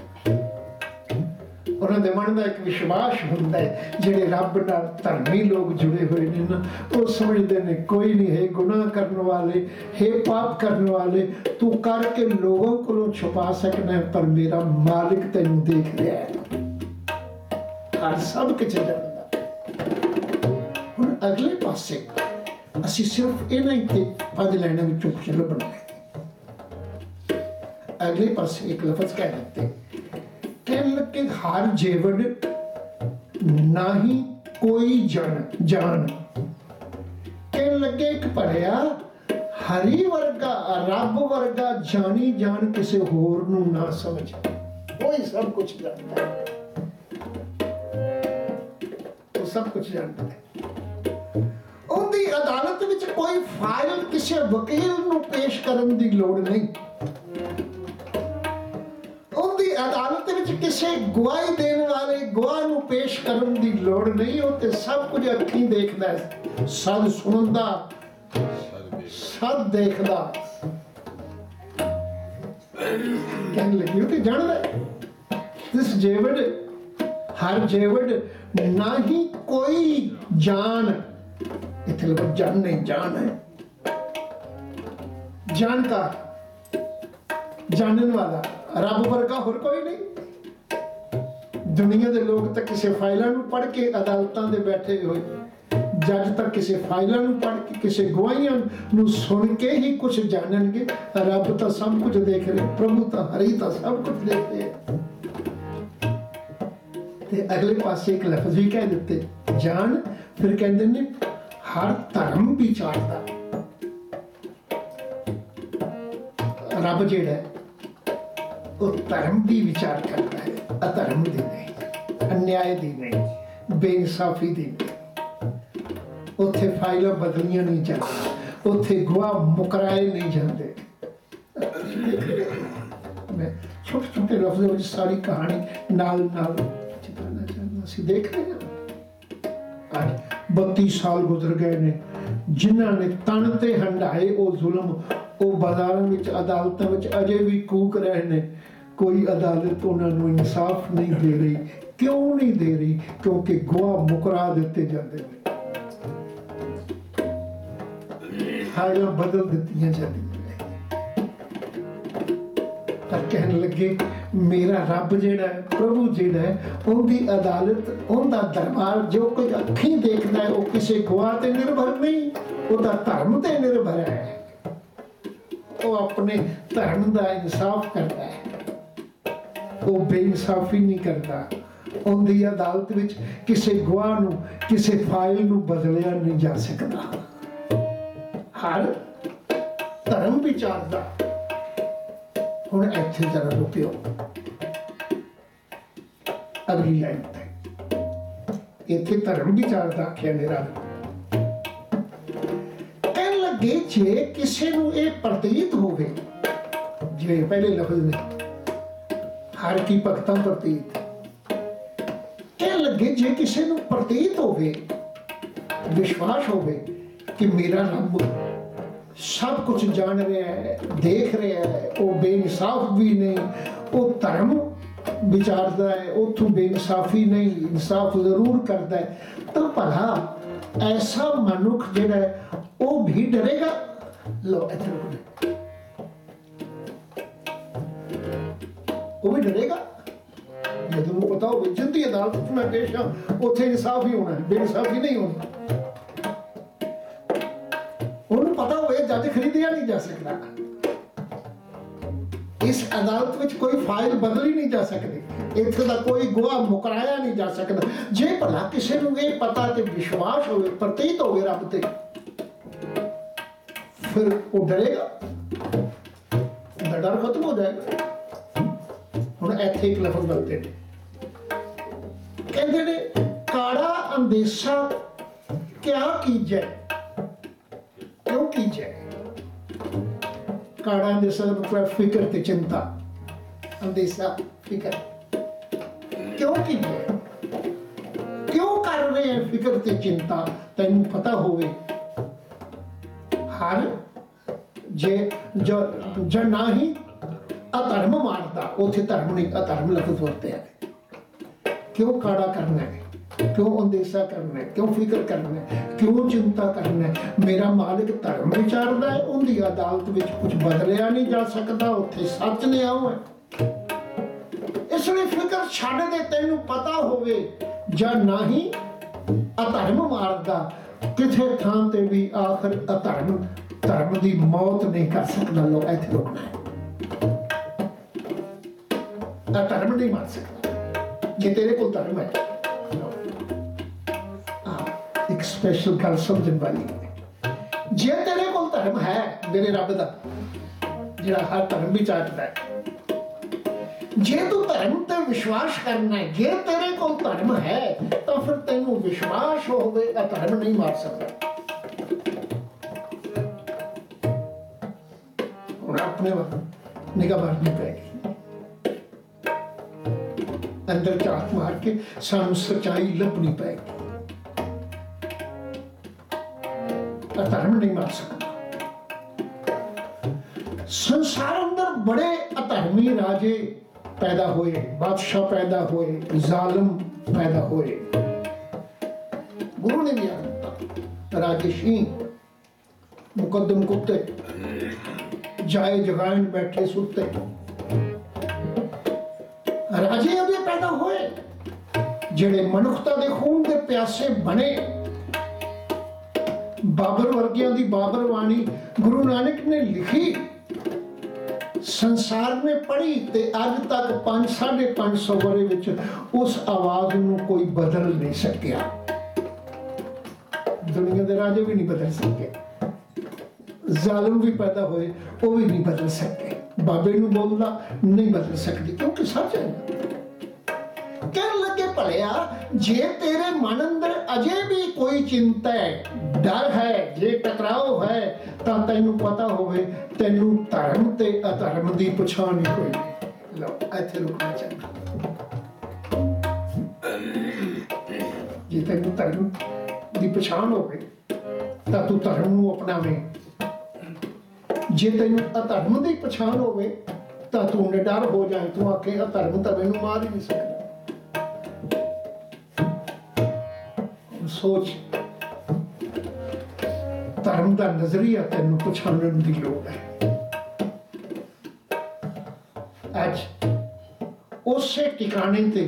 ਉਹਨਾਂ ਦੇ ਮਨ ਦਾ ਇੱਕ ਵਿਸ਼ਵਾਸ ਹੁੰਦਾ ਹੈ। ਜਿਹੜੇ ਰੱਬ ਨਾਲ ਧਰਮੀ ਲੋਕ ਜੁੜੇ ਹੋਏ ਨੇ ਨਾ, ਉਹ ਸਮਝਦੇ ਨੇ ਕੋਈ ਨਹੀਂ ਹੈ ਗੁਨਾਹ ਕਰਨ ਵਾਲੇ, ਹੈ ਪਾਪ ਕਰਨ ਵਾਲੇ, ਤੂੰ ਕਰਕੇ ਲੋਕਾਂ ਕੋਲੋਂ ਛੁਪਾ ਸਕਣਾ ਹੈ, ਪਰ ਮੇਰਾ ਮਾਲਿਕ ਤੈਨੂੰ ਦੇਖ ਰਿਹਾ ਹੈ, ਹਰ ਸਭ ਕੁਝ ਜਾਣਦਾ। ਹੁਣ ਅਗਲੇ ਪਾਸੇ ਅਸੀਂ ਸਿਰਫ ਇਹਨਾਂ ਹੀ 5 ਲਾਈਨਾਂ ਵਿੱਚੋਂ ਕੁਝ ਲੱਭਣਾ ਹੈ। ਅਗਲੇ ਪਾਸੇ ਇੱਕ ਲਫ਼ਜ਼ ਕਹਿ ਦਿੱਤੇ, ਕਹਿਣ ਲੱਗੇ ਹਰ ਜੀਵਨ ਨਾਹੀਂ ਕੋਈ ਜਾਣ। ਕਹਿਣ ਲੱਗੇ ਇੱਕ ਪੜਿਆ, ਹਰੀ ਵਰਗਾ, ਰੱਬ ਵਰਗਾ ਜਾਣੀ ਜਾਣ ਕਿਸੇ ਹੋਰ ਨੂੰ ਨਾ ਸਮਝ, ਉਹ ਸਭ ਕੁਝ ਜਾਣਦਾ ਹੈ, ਉਹ ਸਭ ਕੁਝ ਜਾਣਦਾ ਹੈ। ਉਹਦੀ ਅਦਾਲਤ ਵਿੱਚ ਕੋਈ ਫਾਈਲ ਕਿਸੇ ਵਕੀਲ ਨੂੰ ਪੇਸ਼ ਕਰਨ ਦੀ ਲੋੜ ਨਹੀਂ, ਉਹਦੀ ਅਦਾਲਤ ਵਿੱਚ ਕਿਸੇ ਗਵਾਹੀ ਦੇਣ ਵਾਲੇ ਗਵਾਹ ਨੂੰ ਪੇਸ਼ ਕਰਨ ਦੀ ਲੋੜ ਨਹੀਂ। ਉਹ ਤੇ ਸਭ ਕੁਝ ਅੱਖੀਂ ਦੇਖਦਾ ਹੈ, ਸਦ ਸੁਣਦਾ, ਸਦ ਦੇਖਦਾ। ਕਹਿਣ ਲੱਗੀ ਉਹ ਤੇ ਜਾਣਦਾ ਜਿਸ ਜੇਵੜ, ਹਰ ਜੇਵੜ ਨਹੀਂ ਕੋਈ ਜਾਣ। ਇੱਥੇ ਲੋਕ ਜਾਣ ਨਹੀਂ, ਜਾਣ ਹੈ ਜਾਣਕਾਰ, ਜਾਣਨ ਵਾਲਾ, ਰੱਬ ਵਰਗਾ ਹੋਰ ਕੋਈ ਨਹੀਂ। ਦੁਨੀਆ ਦੇ ਲੋਕ ਤਾਂ ਕਿਸੇ ਫਾਈਲਾਂ ਨੂੰ ਪੜ੍ਹ ਕੇ ਅਦਾਲਤਾਂ ਦੇ ਬੈਠੇ ਹੋਏ, ਜੱਜ ਤਾਂ ਕਿਸੇ ਫਾਈਲਾਂ ਨੂੰ ਪੜ੍ਹ ਕੇ, ਕਿਸੇ ਗਵਾਹੀਆਂ ਨੂੰ ਸੁਣ ਕੇ ਹੀ ਕੁਝ ਜਾਣਨਗੇ। ਰੱਬ ਤਾਂ ਸਭ ਕੁਝ ਦੇਖ ਰਿਹਾ, ਪ੍ਰਭੂ ਤਾਂ ਹਰੀ ਤਾਂ ਸਭ ਕੁਝ ਦੇਖ ਰਿਹਾ। ਤੇ ਅਗਲੇ ਪਾਸੇ ਇੱਕ ਲਫ਼ਜ਼ ਵੀ ਕਹਿ ਦਿੱਤੇ ਜਾਣ। ਫਿਰ ਕਹਿੰਦੇ ਨੇ ਹਰ ਧਰਮ ਵਿਚਾਰਦਾ। ਰੱਬ ਜਿਹੜਾ ਉਹ ਧਰਮ ਦੀ ਵਿਚਾਰ ਕਰਦਾ ਹੈ, ਅਧਰਮ ਦੀ ਨਹੀਂ, ਅਨਿਆਏ ਦੀ ਨਹੀਂ, ਬੇਇਨਸਾਫੀ ਦੀ ਨਹੀਂ। ਉੱਥੇ ਫਾਈਲਾਂ ਬਦਲੀਆਂ ਨਹੀਂ ਜਾਂਦੀਆਂ, ਉੱਥੇ ਗਵਾਹ ਮੁਕਰਾਏ ਨਹੀਂ ਜਾਂਦੇ। ਮੈਂ ਛੋਟੇ ਛੋਟੇ ਲਫ਼ਜ਼ਾਂ ਵਿੱਚ ਸਾਰੀ ਕਹਾਣੀ ਨਾਲ ਚਿਤਾਨਾ ਚਾਹੁੰਦਾ ਸੀ। ਦੇਖ ਰਹੇ ਹਾਂ ਅੱਜ 32 ਸਾਲ ਗੁਜ਼ਰ ਗਏ ਨੇ, ਜਿਨ੍ਹਾਂ ਨੇ ਤਨ ਤੇ ਹੰਢਾਏ ਉਹ ਜ਼ੁਲਮ, ਉਹ ਬਾਜ਼ਾਰਾਂ ਵਿੱਚ ਅਦਾਲਤਾਂ ਵਿੱਚ ਅਜੇ ਵੀ ਕੂਕ ਰਹੇ ਨੇ। ਕੋਈ ਅਦਾਲਤ ਉਹਨਾਂ ਨੂੰ ਇਨਸਾਫ ਨਹੀਂ ਦੇ ਰਹੀ। ਕਿਉਂ ਨਹੀਂ ਦੇ ਰਹੀ? ਕਿਉਂਕਿ ਗਵਾਹ ਮੁਕਰਾ ਦਿੱਤੇ ਜਾਂਦੇ ਨੇ, ਫਾਈਲਾਂ ਬਦਲ ਦਿੱਤੀਆਂ ਜਾਂਦੀਆਂ ਨੇ। ਪਰ ਕਹਿਣ ਲੱਗੇ ਮੇਰਾ ਰੱਬ ਜਿਹੜਾ ਹੈ, ਪ੍ਰਭੂ ਜਿਹੜਾ ਹੈ, ਉਹਦੀ ਅਦਾਲਤ, ਉਹਦਾ ਦਰਬਾਰ ਜੋ ਕੁਝ ਅੱਖੀਂ ਦੇਖਦਾ ਹੈ ਉਹ ਕਿਸੇ ਗਵਾਹ ਤੇ ਨਿਰਭਰ ਨਹੀਂ, ਉਹਦਾ ਧਰਮ ਤੇ ਨਿਰਭਰ ਹੈ। ਉਹ ਆਪਣੇ ਧਰਮ ਦਾ ਇਨਸਾਫ ਕਰਦਾ ਹੈ, ਉਹ ਬੇਇਨਸਾਫੀ ਨਹੀਂ ਕਰਦਾ। ਉਹਦੀ ਅਦਾਲਤ ਵਿੱਚ ਕਿਸੇ ਗਵਾਹ ਨੂੰ, ਕਿਸੇ ਫਾਈਲ ਨੂੰ ਬਦਲਿਆ ਨਹੀਂ ਜਾ ਸਕਦਾ। ਹਰ ਧਰਮ ਵਿਚਾਰਦਾ। ਹੁਣ ਇੱਥੇ ਜਰਾ ਰੁਕਿਓ, ਅਗਲੀ ਲਾਈਨ ਤੇ ਇੱਥੇ ਧਰਮ ਵਿਚਾਰਦਾ ਆਖਿਆ ਨੇ ਰੱਬ। ਕਹਿਣ ਲੱਗੇ ਜੇ ਕਿਸੇ ਨੂੰ ਇਹ ਪ੍ਰਤੀਤ ਹੋਵੇ, ਜਿਵੇਂ ਪਹਿਲੇ ਲਫ਼ਜ਼ ਨੇ ਹਰ ਕੀ ਭਗਤਾਂ ਪ੍ਰਤੀਤ, ਕਹਿਣ ਲੱਗੇ ਜੇ ਕਿਸੇ ਨੂੰ ਪ੍ਰਤੀਤ ਹੋਵੇ, ਵਿਸ਼ਵਾਸ ਹੋਵੇ ਕਿ ਮੇਰਾ ਰੱਬ ਸਭ ਕੁਝ ਜਾਣ ਰਿਹਾ ਹੈ, ਦੇਖ ਰਿਹਾ ਹੈ, ਉਹ ਬੇਇਨਸਾਫ ਵੀ ਨਹੀਂ, ਉਹ ਧਰਮ ਵਿਚਾਰਦਾ ਹੈ, ਉੱਥੋਂ ਬੇਇਨਸਾਫੀ ਨਹੀਂ, ਇਨਸਾਫ ਜ਼ਰੂਰ ਕਰਦਾ ਹੈ, ਤਾਂ ਭਲਾ ਐਸਾ ਮਨੁੱਖ ਜਿਹੜਾ ਹੈ ਉਹ ਵੀ ਡਰੇਗਾ। ਲੋ ਇੱਥੇ ਉਹ ਵੀ ਡਰੇਗਾ ਜਦੋਂ ਨੂੰ ਪਤਾ ਹੋਵੇ ਜਿੰਦੀ ਅਦਾਲਤ ਵਿੱਚ ਮੈਂ ਪੇਸ਼ ਹਾਂ, ਉੱਥੇ ਇਨਸਾਫ ਹੀ ਹੋਣਾ ਹੈ, ਬੇਇਨਸਾਫੀ ਨਹੀਂ ਹੋਣੀ। ਉਹਨੂੰ ਪਤਾ ਹੋਵੇ ਜੱਜ ਖਰੀਦਿਆ ਨਹੀਂ ਜਾ ਸਕਦਾ, ਇਸ ਅਦਾਲਤ ਵਿੱਚ ਕੋਈ ਫਾਈਲ ਬਦਲੀ ਨਹੀਂ ਜਾ ਸਕਦੀ, ਇੱਥੇ ਦਾ ਕੋਈ ਗਵਾਹ ਮੁਕਰਾਇਆ ਨਹੀਂ ਜਾ ਸਕਦਾ। ਜੇ ਭਲਾ ਕਿਸੇ ਨੂੰ ਇਹ ਪਤਾ ਤੇ ਵਿਸ਼ਵਾਸ ਹੋਵੇ, ਪ੍ਰਤੀਤ ਹੋਵੇ ਰੱਬ ਤੇ, ਫਿਰ ਉਹ ਡਰੇਗਾ, ਉਹਦਾ ਡਰ ਖਤਮ ਹੋ ਜਾਏਗਾ। ਹੁਣ ਇੱਥੇ ਇੱਕ ਲਫ਼ਜ਼ ਬਦਲਦੇ ਨੇ, ਕਹਿੰਦੇ ਨੇ ਕਾੜਾ ਅੰਦੇਸ਼ਾ ਕਿਆ ਕੀਜੈ। ਕਿਉਂ ਕੀਜੈ? ਕਾੜਾ ਅੰਦੇਸ਼ਾ ਦਾ ਮਤਲਬ ਫਿਕਰ ਤੇ ਚਿੰਤਾ। ਅੰਦੇਸ਼ਾ ਫਿਕਰ ਕਿਉਂ ਕੀਜੈ? ਕਿਉਂ ਕਰ ਰਹੇ ਹੈ ਫਿਕਰ ਤੇ ਚਿੰਤਾ? ਤੈਨੂੰ ਪਤਾ ਹੋਵੇ ਹਰ ਜੇ ਜੋ ਨਹੀਂ ਅਧਰਮ ਮਾਰਦਾ, ਉੱਥੇ ਧਰਮ ਨਹੀਂ ਅਧਰਮ ਲਫ਼ਜ਼ ਵਰਤਿਆ ਹੈ। ਕਿਉਂ ਕਾੜਾ ਕਰਨਾ ਹੈ? ਕਿਉਂ ਅੰਦੇਸ਼ਾ ਕਰਨਾ ਹੈ? ਕਿਉਂ ਫਿਕਰ ਕਰਨਾ ਹੈ? ਕਿਉਂ ਚਿੰਤਾ ਕਰਨਾ ਹੈ? ਮੇਰਾ ਮਾਲਿਕ ਧਰਮ ਵਿਚਾਰਦਾ ਹੈ, ਉਹਦੀ ਅਦਾਲਤ ਵਿੱਚ ਕੁਝ ਬਦਲਿਆ ਨਹੀਂ ਜਾ ਸਕਦਾ, ਉੱਥੇ ਸੱਚ ਨੇ ਆਉ ਹੈ। ਇਸ ਲਈ ਫਿਕਰ ਛੱਡ ਦੇ, ਤੈਨੂੰ ਪਤਾ ਹੋਵੇ ਜਾਂ ਨਹੀਂ ਅਧਰਮ ਮਾਰਦਾ, ਕਿਸੇ ਥਾਂ ਤੇ ਵੀ ਆਖਰ ਧਰਮ ਦੀ ਮੌਤ ਨਹੀਂ ਕਰ ਸਕਦਾ। ਲੋ ਇੱਥੇ ਰੁਕਣਾ ਹੈ, ਧਰਮ ਨਹੀਂ ਮਾਰ ਸਕਦਾ ਜੇ ਤੇਰੇ ਕੋਲ ਧਰਮ ਹੈ। ਇੱਕ ਸਪੈਸ਼ਲ ਗੱਲ ਸਮਝਣ ਵਾਲੀ, ਜੇ ਤੇਰੇ ਕੋਲ ਧਰਮ ਹੈ ਮੇਰੇ ਰੱਬ ਦਾ ਜਿਹੜਾ ਹਰ ਧਰਮ ਵਿਚਾਰਦਾ ਹੈ, ਜੇ ਤੂੰ ਧਰਮ ਤੇ ਵਿਸ਼ਵਾਸ ਕਰਨਾ ਹੈ, ਜੇ ਤੇਰੇ ਕੋਲ ਧਰਮ ਹੈ ਤਾਂ ਫਿਰ ਤੈਨੂੰ ਵਿਸ਼ਵਾਸ ਹੋਵੇ ਧਰਮ ਨਹੀਂ ਮਾਰ ਸਕਦਾ। ਹੁਣ ਆਪਣੇ ਨਿਗਾਹ ਮਾਰਨੀ ਪਏਗੀ, ਅੰਦਰ ਝਾਤ ਮਾਰ ਕੇ ਸਾਨੂੰ ਸੱਚਾਈ ਲੱਭਣੀ ਪਏਗੀ। ਧਰਮ ਨਹੀਂ ਮਾਰ ਸਕਦਾ। ਸੰਸਾਰ ਅੰਦਰ ਬੜੇ ਅਧਰਮੀ ਰਾਜੇ ਪੈਦਾ ਹੋਏ, ਬਾਦਸ਼ਾਹ ਪੈਦਾ ਹੋਏ, ਜ਼ਾਲਮ ਪੈਦਾ ਹੋਏ। ਗੁਰੂ ਨੇ ਵੀ ਆਖਿਆ ਰਾਜੇਸ਼ੀ ਮੁਕੱਦਮ ਕੁੱਤੇ ਜਾਏ ਜਗਾਇਨ ਬੈਠੇ ਸੁੱਤੇ। ਰਾਜੇ ਉਹਦੇ ਪੈਦਾ ਹੋਏ ਜਿਹੜੇ ਮਨੁੱਖਤਾ ਦੇ ਖੂਨ ਦੇ ਪਿਆਸੇ ਬਣੇ। ਬਾਬਰ ਵਰਗਿਆਂ ਦੀ ਬਾਬਰ ਬਾਣੀ ਗੁਰੂ ਨਾਨਕ ਨੇ ਲਿਖੀ, संसार में पढ़ी ते अज तक 500-550 वरे विच उस आवाज नूं कोई बदल नहीं सकिया। दुनिया के राजे भी नहीं बदल सके, जालिम भी पैदा होए वो भी नहीं बदल सके, बाबे नूं बोलना नहीं बदल सकती, क्योंकि सच है। कहन लगे भलिया जे तेरे मन अंदर अजे भी कोई चिंता है, डर है, जे टकराव है, तो तैनू पता होवे तैनू धर्म ते अधर्म दी पछाण ही कोई नहीं। लो इत्थे रुकना चाहिए। जे तैनू धर्म दी पछाण होवे तां तू धर्म नूं अपनावें, जे तैनू अधर्म दी पछाण होवे तां तू निडर हो जाए, तू आखे अधर्म तां मैनू मार ही नहीं सकदा। सोच, धर्म का नजरिया तेन पछाणन की लोड़ है। अज उसे ठिकाने ते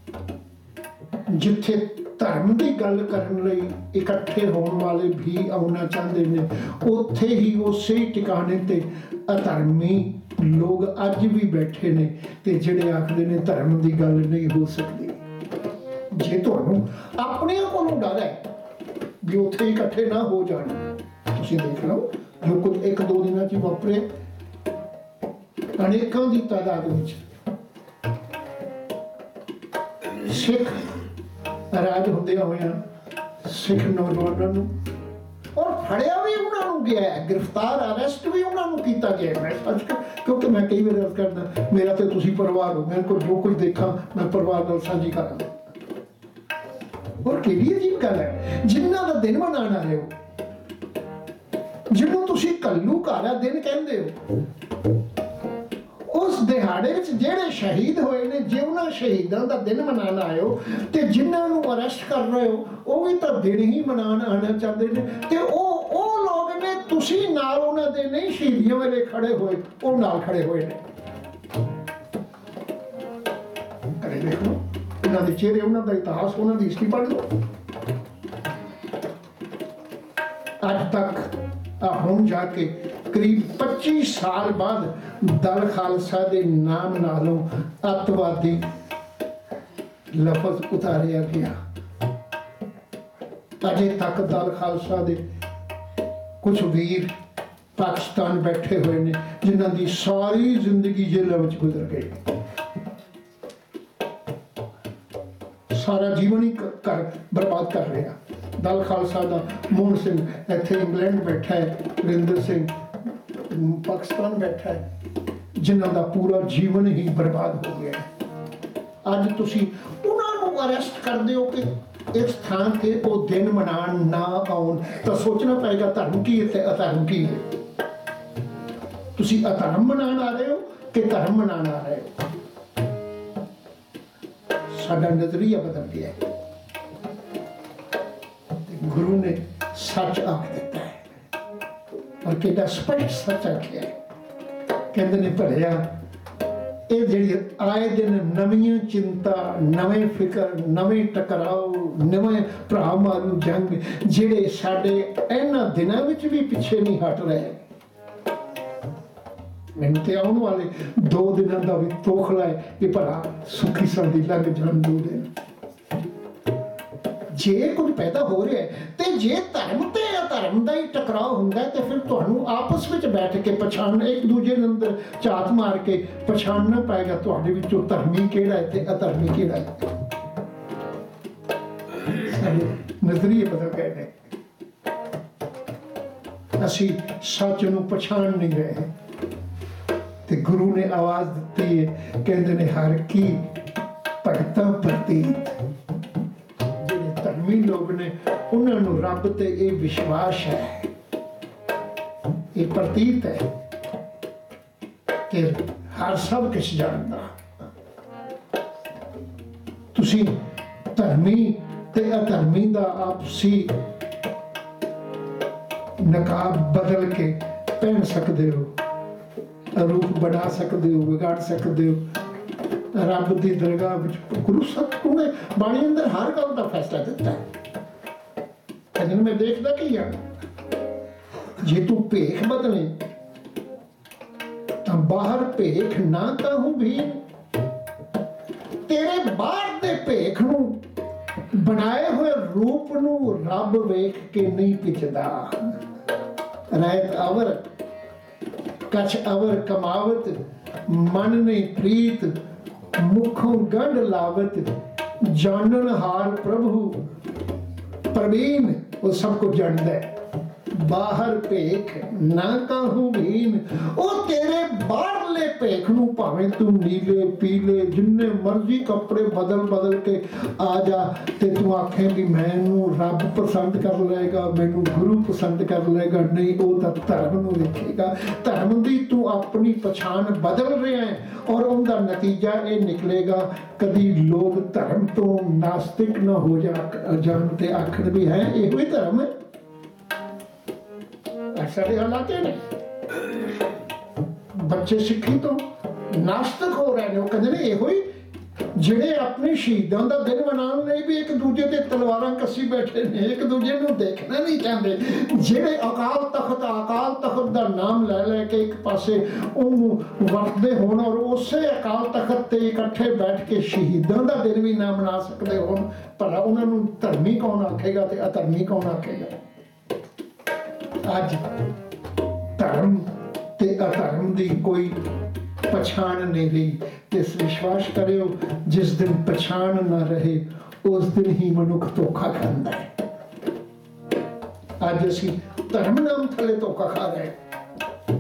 जिथे धर्म की गल करन लई इकट्ठे होने वाले भी आना चाहते हैं, उत्थे ही उसे ठिकाने ते अधर्मी लोग अज भी बैठे ने ते जिहड़े आखदे ने धर्म की गल नहीं हो सकती। जे तुहानू अपने कोलों डर है भी उत्थे इकट्ठे ना हो जाण, तुसीं देख लो जो कुछ 1-2 दिनों च वापरे अनेकों की तादाद में सिख राज होंदे होया सिख नौजवानों नूं और फड़िया भी उन्होंने गया है, गिरफ्तार अरेस्ट भी उन्होंने किया गया। मैं सच क्योंकि मैं कई बार अर्ज करदा मेरा तो तुसीं परिवार हो, मेरे को जो कुछ देखा मैं परिवार नाल साझी करां। और किहड़ी अजीब गल है, जिन्हां दा दिन मनाण आ रहे हो, जिन्हों तुसीं कल्लू काला दिन कहंदे हो, उस दिहाड़े विच जिहड़े शहीद होए ने, जे उन्हां शहीदां दा दिन मनाण आए हो ते जिन्हां नूं अरेस्ट कर रहे हो वो भी तो दिन ही मनाण आना चाहते ने, ते ओ लोग ने तुसीं नाल उन्हां दे नहीं शहीदियां वेले खड़े होए, वो नाल खड़े होए ने। कदे देखो उन्हां दे चेहरे, उन्हां दा इतिहास, उन्हां दी हिस्ट्री पढ़ लो। अज तक हुण जाके करीब 25 साल बाद दल खालसा के नाम नालों अतवादी लफज उतारिया गया। अजे तक दल खालसा के कुछ वीर पाकिस्तान बैठे हुए ने जिन्हां दी सारी जिंदगी जेलों में गुजर गई, सारा जीवन ही कर बर्बाद कर रहा। दल खालसा का मोहन सिंह इत्थे इंग्लैंड बैठा है, वरिंदर सिंह पाकिस्तान बैठा है, जिन्हां दा पूरा जीवन ही बर्बाद हो गया। अज तुसीं उन्हां नूं अरेस्ट करदे हो कि इस थां ते वो दिन मनाण ना आउण, तो सोचना पएगा धर्म की है ते अधर्म की है। तुसीं अधर्म मनाण आ रहे हो कि धर्म मनाण आ रहे हो? साडा नजरिया बदल गया है। गुरु ने सच आख दिता है और कितना स्पष्ट सच आख्या है। कहते ने भलिया ये जिहड़ी आए दिन नवीं चिंता, नवे फिक्र, नवे टकराव, नवे भरा मारू जंग जिहड़े साडे इन्हां दिनां विच भी पिछे नहीं हट रहे। मैनूं ते आउण वाले 2 दिनां दा भी तोखला है कि भला सुखी संदी लंघ जाण 2 दिन। जे कुछ पैदा हो रहा है ते जे धर्म ते अधर्म का ही टकराव हुंदा है, तो फिर तुहानू आपस में बैठ के पछाण, एक दूजे अंदर झात मार के पछाणना पएगा तुहाडे विचों धर्मी किहड़ा है ते अधर्मी किहड़ा है। साडे नजरिए बदल गए ने, असीं सच नूं पछाण नहीं रहे। ते गुरु ने आवाज दी है, कहंदे ने हर की भगतां प्रतीत। धर्मी लोग ने उन्होंने रब ते ये विश्वास है, ये प्रतीत है कि हर सब कुछ जानता। तुसी धर्मी ते अधर्मी दा आपसी नकाब बदल के पहन सकते हो, रूप बना सकते हो, बिगाड़ सकते हो। रब की दरगाह गुरु सतगुरु ने बाणी अंदर हर गल का फैसला दिता है। लेकिन मैं देखता कि यार जे तू भेख बदले तो बाहर भेख ना कहूं भी, तेरे बाहर दे भेख नूं बनाए हुए रूप नूं रब वेख के नहीं पिछदा। रहत अवर कछ अवर कमावत, मन नहीं प्रीत मुखों गंढ लावत, जानन हार प्रभु प्रवीण, वो सब कुछ जानता है। बाहर भेख ना कहूं भीन, ओ तेरे बाहरले भेख नूं भावें तू नीले पीले जिन्ने मर्जी कपड़े बदल बदल के आ जा, ते तू आखे भी मैनू रब पसंद कर लेगा, मैनू गुरु पसंद कर लेगा, नहीं वो तो धर्म नूं देखेगा। धर्म दी तू अपनी पछाण बदल रहा है और उनका नतीजा ये निकलेगा, कभी लोग धर्म तो नास्तिक न हो जान ते आखड़ भी है यो ही धर्म है। सारे हालात ने बच्चे सिक्खी तो नास्तिक हो रहे हैं, कहते हैं यो ही ਜਿਹੜੇ ਆਪਣੇ ਸ਼ਹੀਦਾਂ ਦਾ ਦਿਨ ਮਨਾਉਣ ਲਈ ਵੀ ਇੱਕ ਦੂਜੇ ਤੇ ਤਲਵਾਰਾਂ ਕੱਸੀ ਬੈਠੇ ਨੇ, ਇੱਕ ਦੂਜੇ ਨੂੰ ਦੇਖਣਾ ਨਹੀਂ ਚਾਹੁੰਦੇ, ਜਿਹੜੇ ਅਕਾਲ ਤਖਤ ਦਾ ਨਾਮ ਲੈ ਲੈ ਕੇ ਇੱਕ ਪਾਸੇ ਉਹਨੂੰ ਵਰਤਦੇ ਹੋਣ ਔਰ ਉਸੇ ਅਕਾਲ ਤਖਤ ਤੇ ਇਕੱਠੇ ਬੈਠ ਕੇ ਸ਼ਹੀਦਾਂ ਦਾ ਦਿਨ ਵੀ ਨਾ ਮਨਾ ਸਕਦੇ ਹੋਣ, ਭਲਾ ਉਹਨਾਂ ਨੂੰ ਧਰਮੀ ਕੌਣ ਆਖੇਗਾ ਤੇ ਅਧਰਮੀ ਕੌਣ ਆਖੇਗਾ। ਅੱਜ ਧਰਮ ਤੇ ਅਧਰਮ ਦੀ ਕੋਈ पछाण नहीं रही, इस विश्वास करियो जिस दिन पछाण ना रहे उस दिन ही मनुख धोखा खांदा है। अज असीं धर्म नाम थले धोखा खा रहे,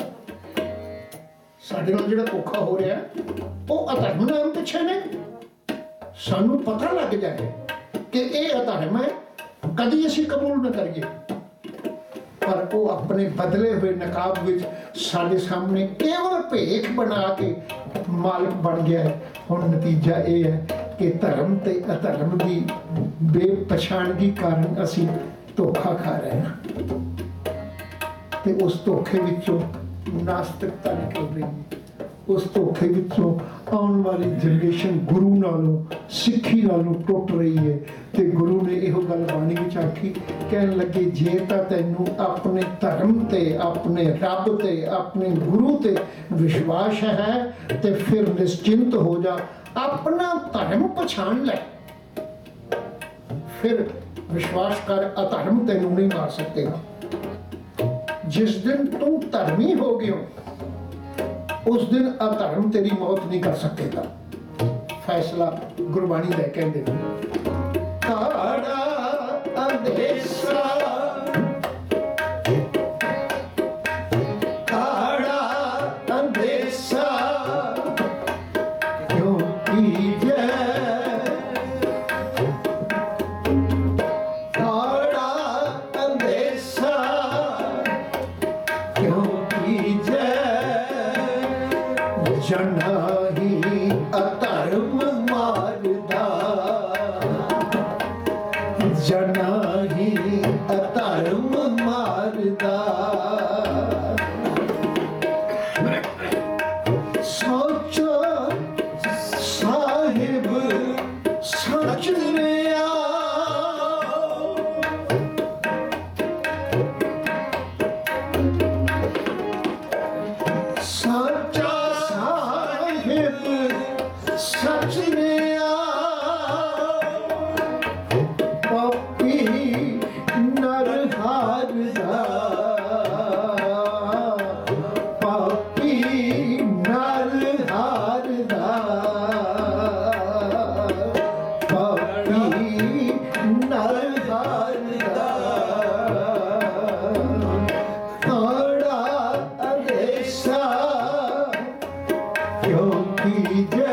साडे नाल जिहड़ा धोखा हो रहा वो अधर्म नाम पिछे ने। सानू पता लग जाए कि यह अधर्म है, कदी असीं कबूल न करिए, पर वो अपने बदले हुए नकाब विच साडे सामने केवल भेख बना के मालिक बन गया है। हुण नतीजा ये है कि धर्म ते अधर्म की बेपछाणगी कारण असीं धोखा खा रहे हैं ते उस धोखे विचों नास्तिकता निकल रही है। उस धोखे विचों आने वाली जनरेशन गुरु नालों सिੱਖੀ नालों टुट रही है। ते गुरु ने यह गल बाणी विच आखी, कहन लगे जे तां तैनूं अपने धर्म ते अपने रब ते अपने गुरु ते विश्वास है ते फिर निश्चिंत हो जा, अपना धर्म पछाण ले, फिर विश्वास कर, अधर्म तैनूं नहीं मार सकेगा। जिस दिन तू धर्मी हो गया उस दिन अधर्म तेरी मौत नहीं कर सकेगा। फैसला गुरबाणी दे कहंदे काड़ा अंधेसा, काड़ा अंधेसा क्यों कीजे, काड़ा अंधेसा क्यों कीजे, जना ही अधर्म मारदा, जना ही अधर्म मारदा, सोचो साहिब सच में आओ, सच्चा साहिब सच में आओ, पापी नर हारदा, पापी नर हारदा, पापी नर हारदा, काड़ा अंधेसा क्यों कीजे,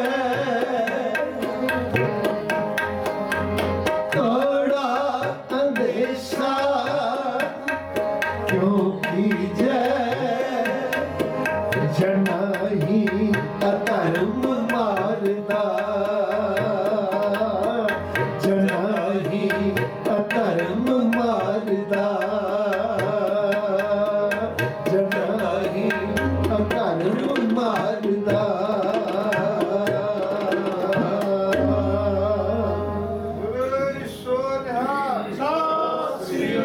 काड़ा अंधेसा क्यों कीजे, जना ही अधर्म मारदा, जना ही अधर्म मारदा, जना ही अधर्म मारदा। ਸਤਿ ਸ੍ਰੀ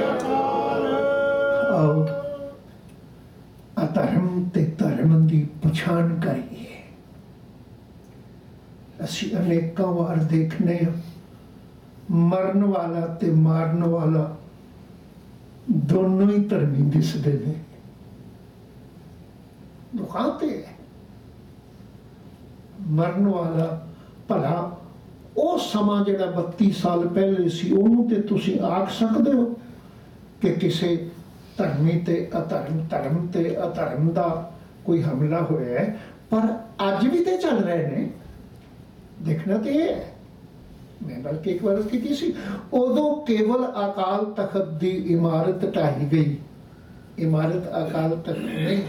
ਅਸੀਂ ਅਨੇਕਾਂ ਵਾਰ ਦੇਖਨੇ ਹਾਂ ਮਰਨ ਵਾਲਾ ਤੇ ਮਾਰਨ ਵਾਲਾ ਦੋਨੋਂ ਹੀ ਧਰਮੀ ਦਿਸਦੇ ਨੇ। ਦੁਕਾਨ ਤੇ ਮਰਨ ਵਾਲਾ ਭਲਾ ਉਹ ਸਮਾਂ ਜਿਹੜਾ 32 ਸਾਲ ਪਹਿਲੇ ਸੀ, ਉਹਨੂੰ ਤੇ ਤੁਸੀਂ ਆਖ ਸਕਦੇ ਹੋ ਕਿ ਕਿਸੇ ਧਰਮੀ ਤੇ ਅਧਰਮ, ਧਰਮ ਤੇ ਅਧਰਮ ਦਾ ਕੋਈ ਹਮਲਾ ਹੋਇਆ ਹੈ, ਪਰ ਅੱਜ ਵੀ ਤੇ ਚੱਲ ਰਹੇ ਨੇ। ਦੇਖਣਾ ਤੇ ਇਹ ਹੈ। ਮੈਂ ਬਲਕਿ ਇੱਕ ਵਾਰ ਕੀਤੀ ਸੀ, ਉਦੋਂ ਕੇਵਲ ਅਕਾਲ ਤਖਤ ਦੀ ਇਮਾਰਤ ਢਾਈ ਗਈ, ਇਮਾਰਤ ਅਕਾਲ ਤਖਤ ਨਹੀਂ।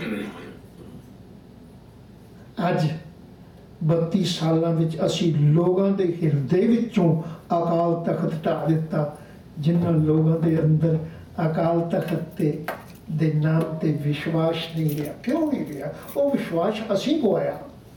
ਅੱਜ 32 ਸਾਲਾਂ ਵਿੱਚ ਅਸੀਂ ਲੋਕਾਂ ਦੇ ਹਿਰਦੇ ਵਿੱਚੋਂ ਅਕਾਲ ਤਖਤ ਢਾਹ ਦਿੱਤਾ। ਜਿਨ੍ਹਾਂ ਲੋਕਾਂ ਦੇ ਅੰਦਰ ਅਕਾਲ ਤਖਤ ਤੇ ਦੇ ਨਾਮ ਤੇ ਵਿਸ਼ਵਾਸ ਨਹੀਂ ਰਿਹਾ। ਕਿਉਂ ਨਹੀਂ ਰਿਹਾ? ਉਹ ਵਿਸ਼ਵਾਸ ਅਸੀਂ ਗਵਾਇਆ।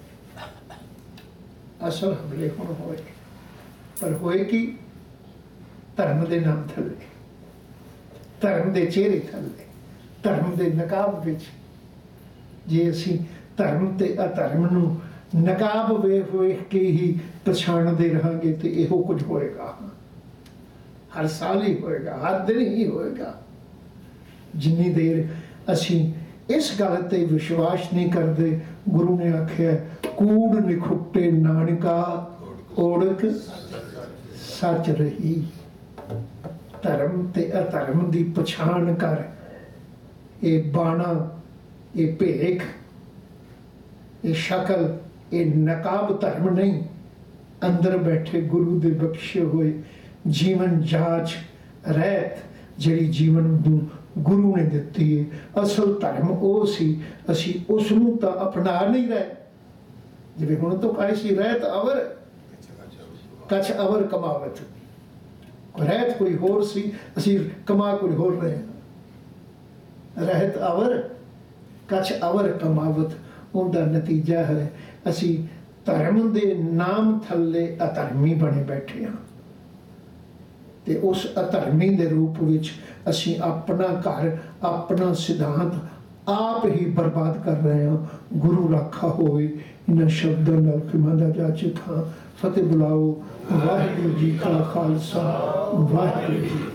ਅਸਲ ਹਮਲੇ ਹੁਣ ਹੋਏ, ਪਰ ਹੋਏ ਕੀ? ਧਰਮ ਦੇ ਨਾਮ ਥੱਲੇ, ਧਰਮ ਦੇ ਚਿਹਰੇ ਥੱਲੇ, ਧਰਮ ਦੇ ਨਕਾਬ ਵਿੱਚ। ਜੇ ਅਸੀਂ ਧਰਮ ਤੇ ਅਧਰਮ ਨੂੰ ਨਕਾਬ ਵੇਖ ਵੇਖ ਕੇ ਹੀ ਪਛਾਣਦੇ ਰਹਾਂਗੇ ਤੇ ਇਹੋ ਕੁਝ ਹੋਏਗਾ। ਹਰ ਸਾਲ ਹੀ ਹੋਏਗਾ, ਹਰ ਦਿਨ ਹੀ ਹੋਏਗਾ। ਜਿੰਨੀ ਦੇਰ ਅਸੀਂ ਇਸ ਗੱਲ ਤੇ ਵਿਸ਼ਵਾਸ ਨਹੀਂ ਕਰਦੇ, ਗੁਰੂ ਨੇ ਆਖਿਆ ਕੂੜ ਨਿਖੁੱਟੇ ਨਾਨਕਾ ਓੜਕ ਸੱਚ ਰਹੀ। ਧਰਮ ਤੇ ਅਧਰਮ ਦੀ ਪਛਾਣ ਕਰ। ਇਹ ਬਾਣਾ, ਇਹ ਭੇਖ, ਇਹ ਸ਼ਕਲ, ਇਹ ਨਕਾਬ ਧਰਮ ਨਹੀਂ। ਅੰਦਰ ਬੈਠੇ ਗੁਰੂ ਦੇ ਬਖਸ਼ੇ ਹੋਏ ਜੀਵਨ ਜਾਚ ਰਹਿਤ, ਜਿਹੜੀ ਜੀਵਨ ਨੂੰ ਗੁਰੂ ਨੇ ਦਿੱਤੀ ਹੈ। ਅਸਲ ਧਰਮ ਉਹ ਸੀ, ਅਸੀਂ ਉਸ ਨੂੰ ਤਾਂ ਅਪਣਾ ਨਹੀਂ ਰਹੇ। ਜਿਵੇਂ ਹੁਣ ਤੋਂ ਕਹੇ ਸੀ, ਰਹਿਤ ਅਵਰ ਕਛ ਅਵਰ ਕਮਾਵਤ। ਰਹਿਤ ਕੋਈ ਹੋਰ ਸੀ, ਅਸੀਂ ਕਮਾ ਕੋਈ ਹੋਰ ਰਹੇ। ਰਹਿਤ ਅਵਰ ਕਛ ਅਵਰ ਕਮਾਵਤ, ਉਹਦਾ ਨਤੀਜਾ ਹੈ ਅਸੀਂ ਧਰਮ ਦੇ ਨਾਮ ਥੱਲੇ ਅਧਰਮੀ ਬਣੇ ਬੈਠੇ ਹਾਂ। ਤੇ ਉਸ ਅਧਰਮੀ ਦੇ ਰੂਪ ਵਿੱਚ ਅਸੀਂ ਆਪਣਾ ਘਰ, ਆਪਣਾ ਸਿਧਾਂਤ ਆਪ ਹੀ ਬਰਬਾਦ ਕਰ ਰਹੇ ਹਾਂ। ਗੁਰੂ ਰਾਖਾ ਹੋਵੇ। ਇਹਨਾਂ ਸ਼ਬਦਾਂ ਨਾਲ ਫਿਲਮਾਂ ਦਾ ਜਾਚਕ ਹਾਂ। ਫਤਿਹ ਬੁਲਾਓ। ਵਾਹਿਗੁਰੂ ਜੀ ਕਾ ਖਾਲਸਾ, ਵਾਹਿਗੁਰੂ ਜੀ।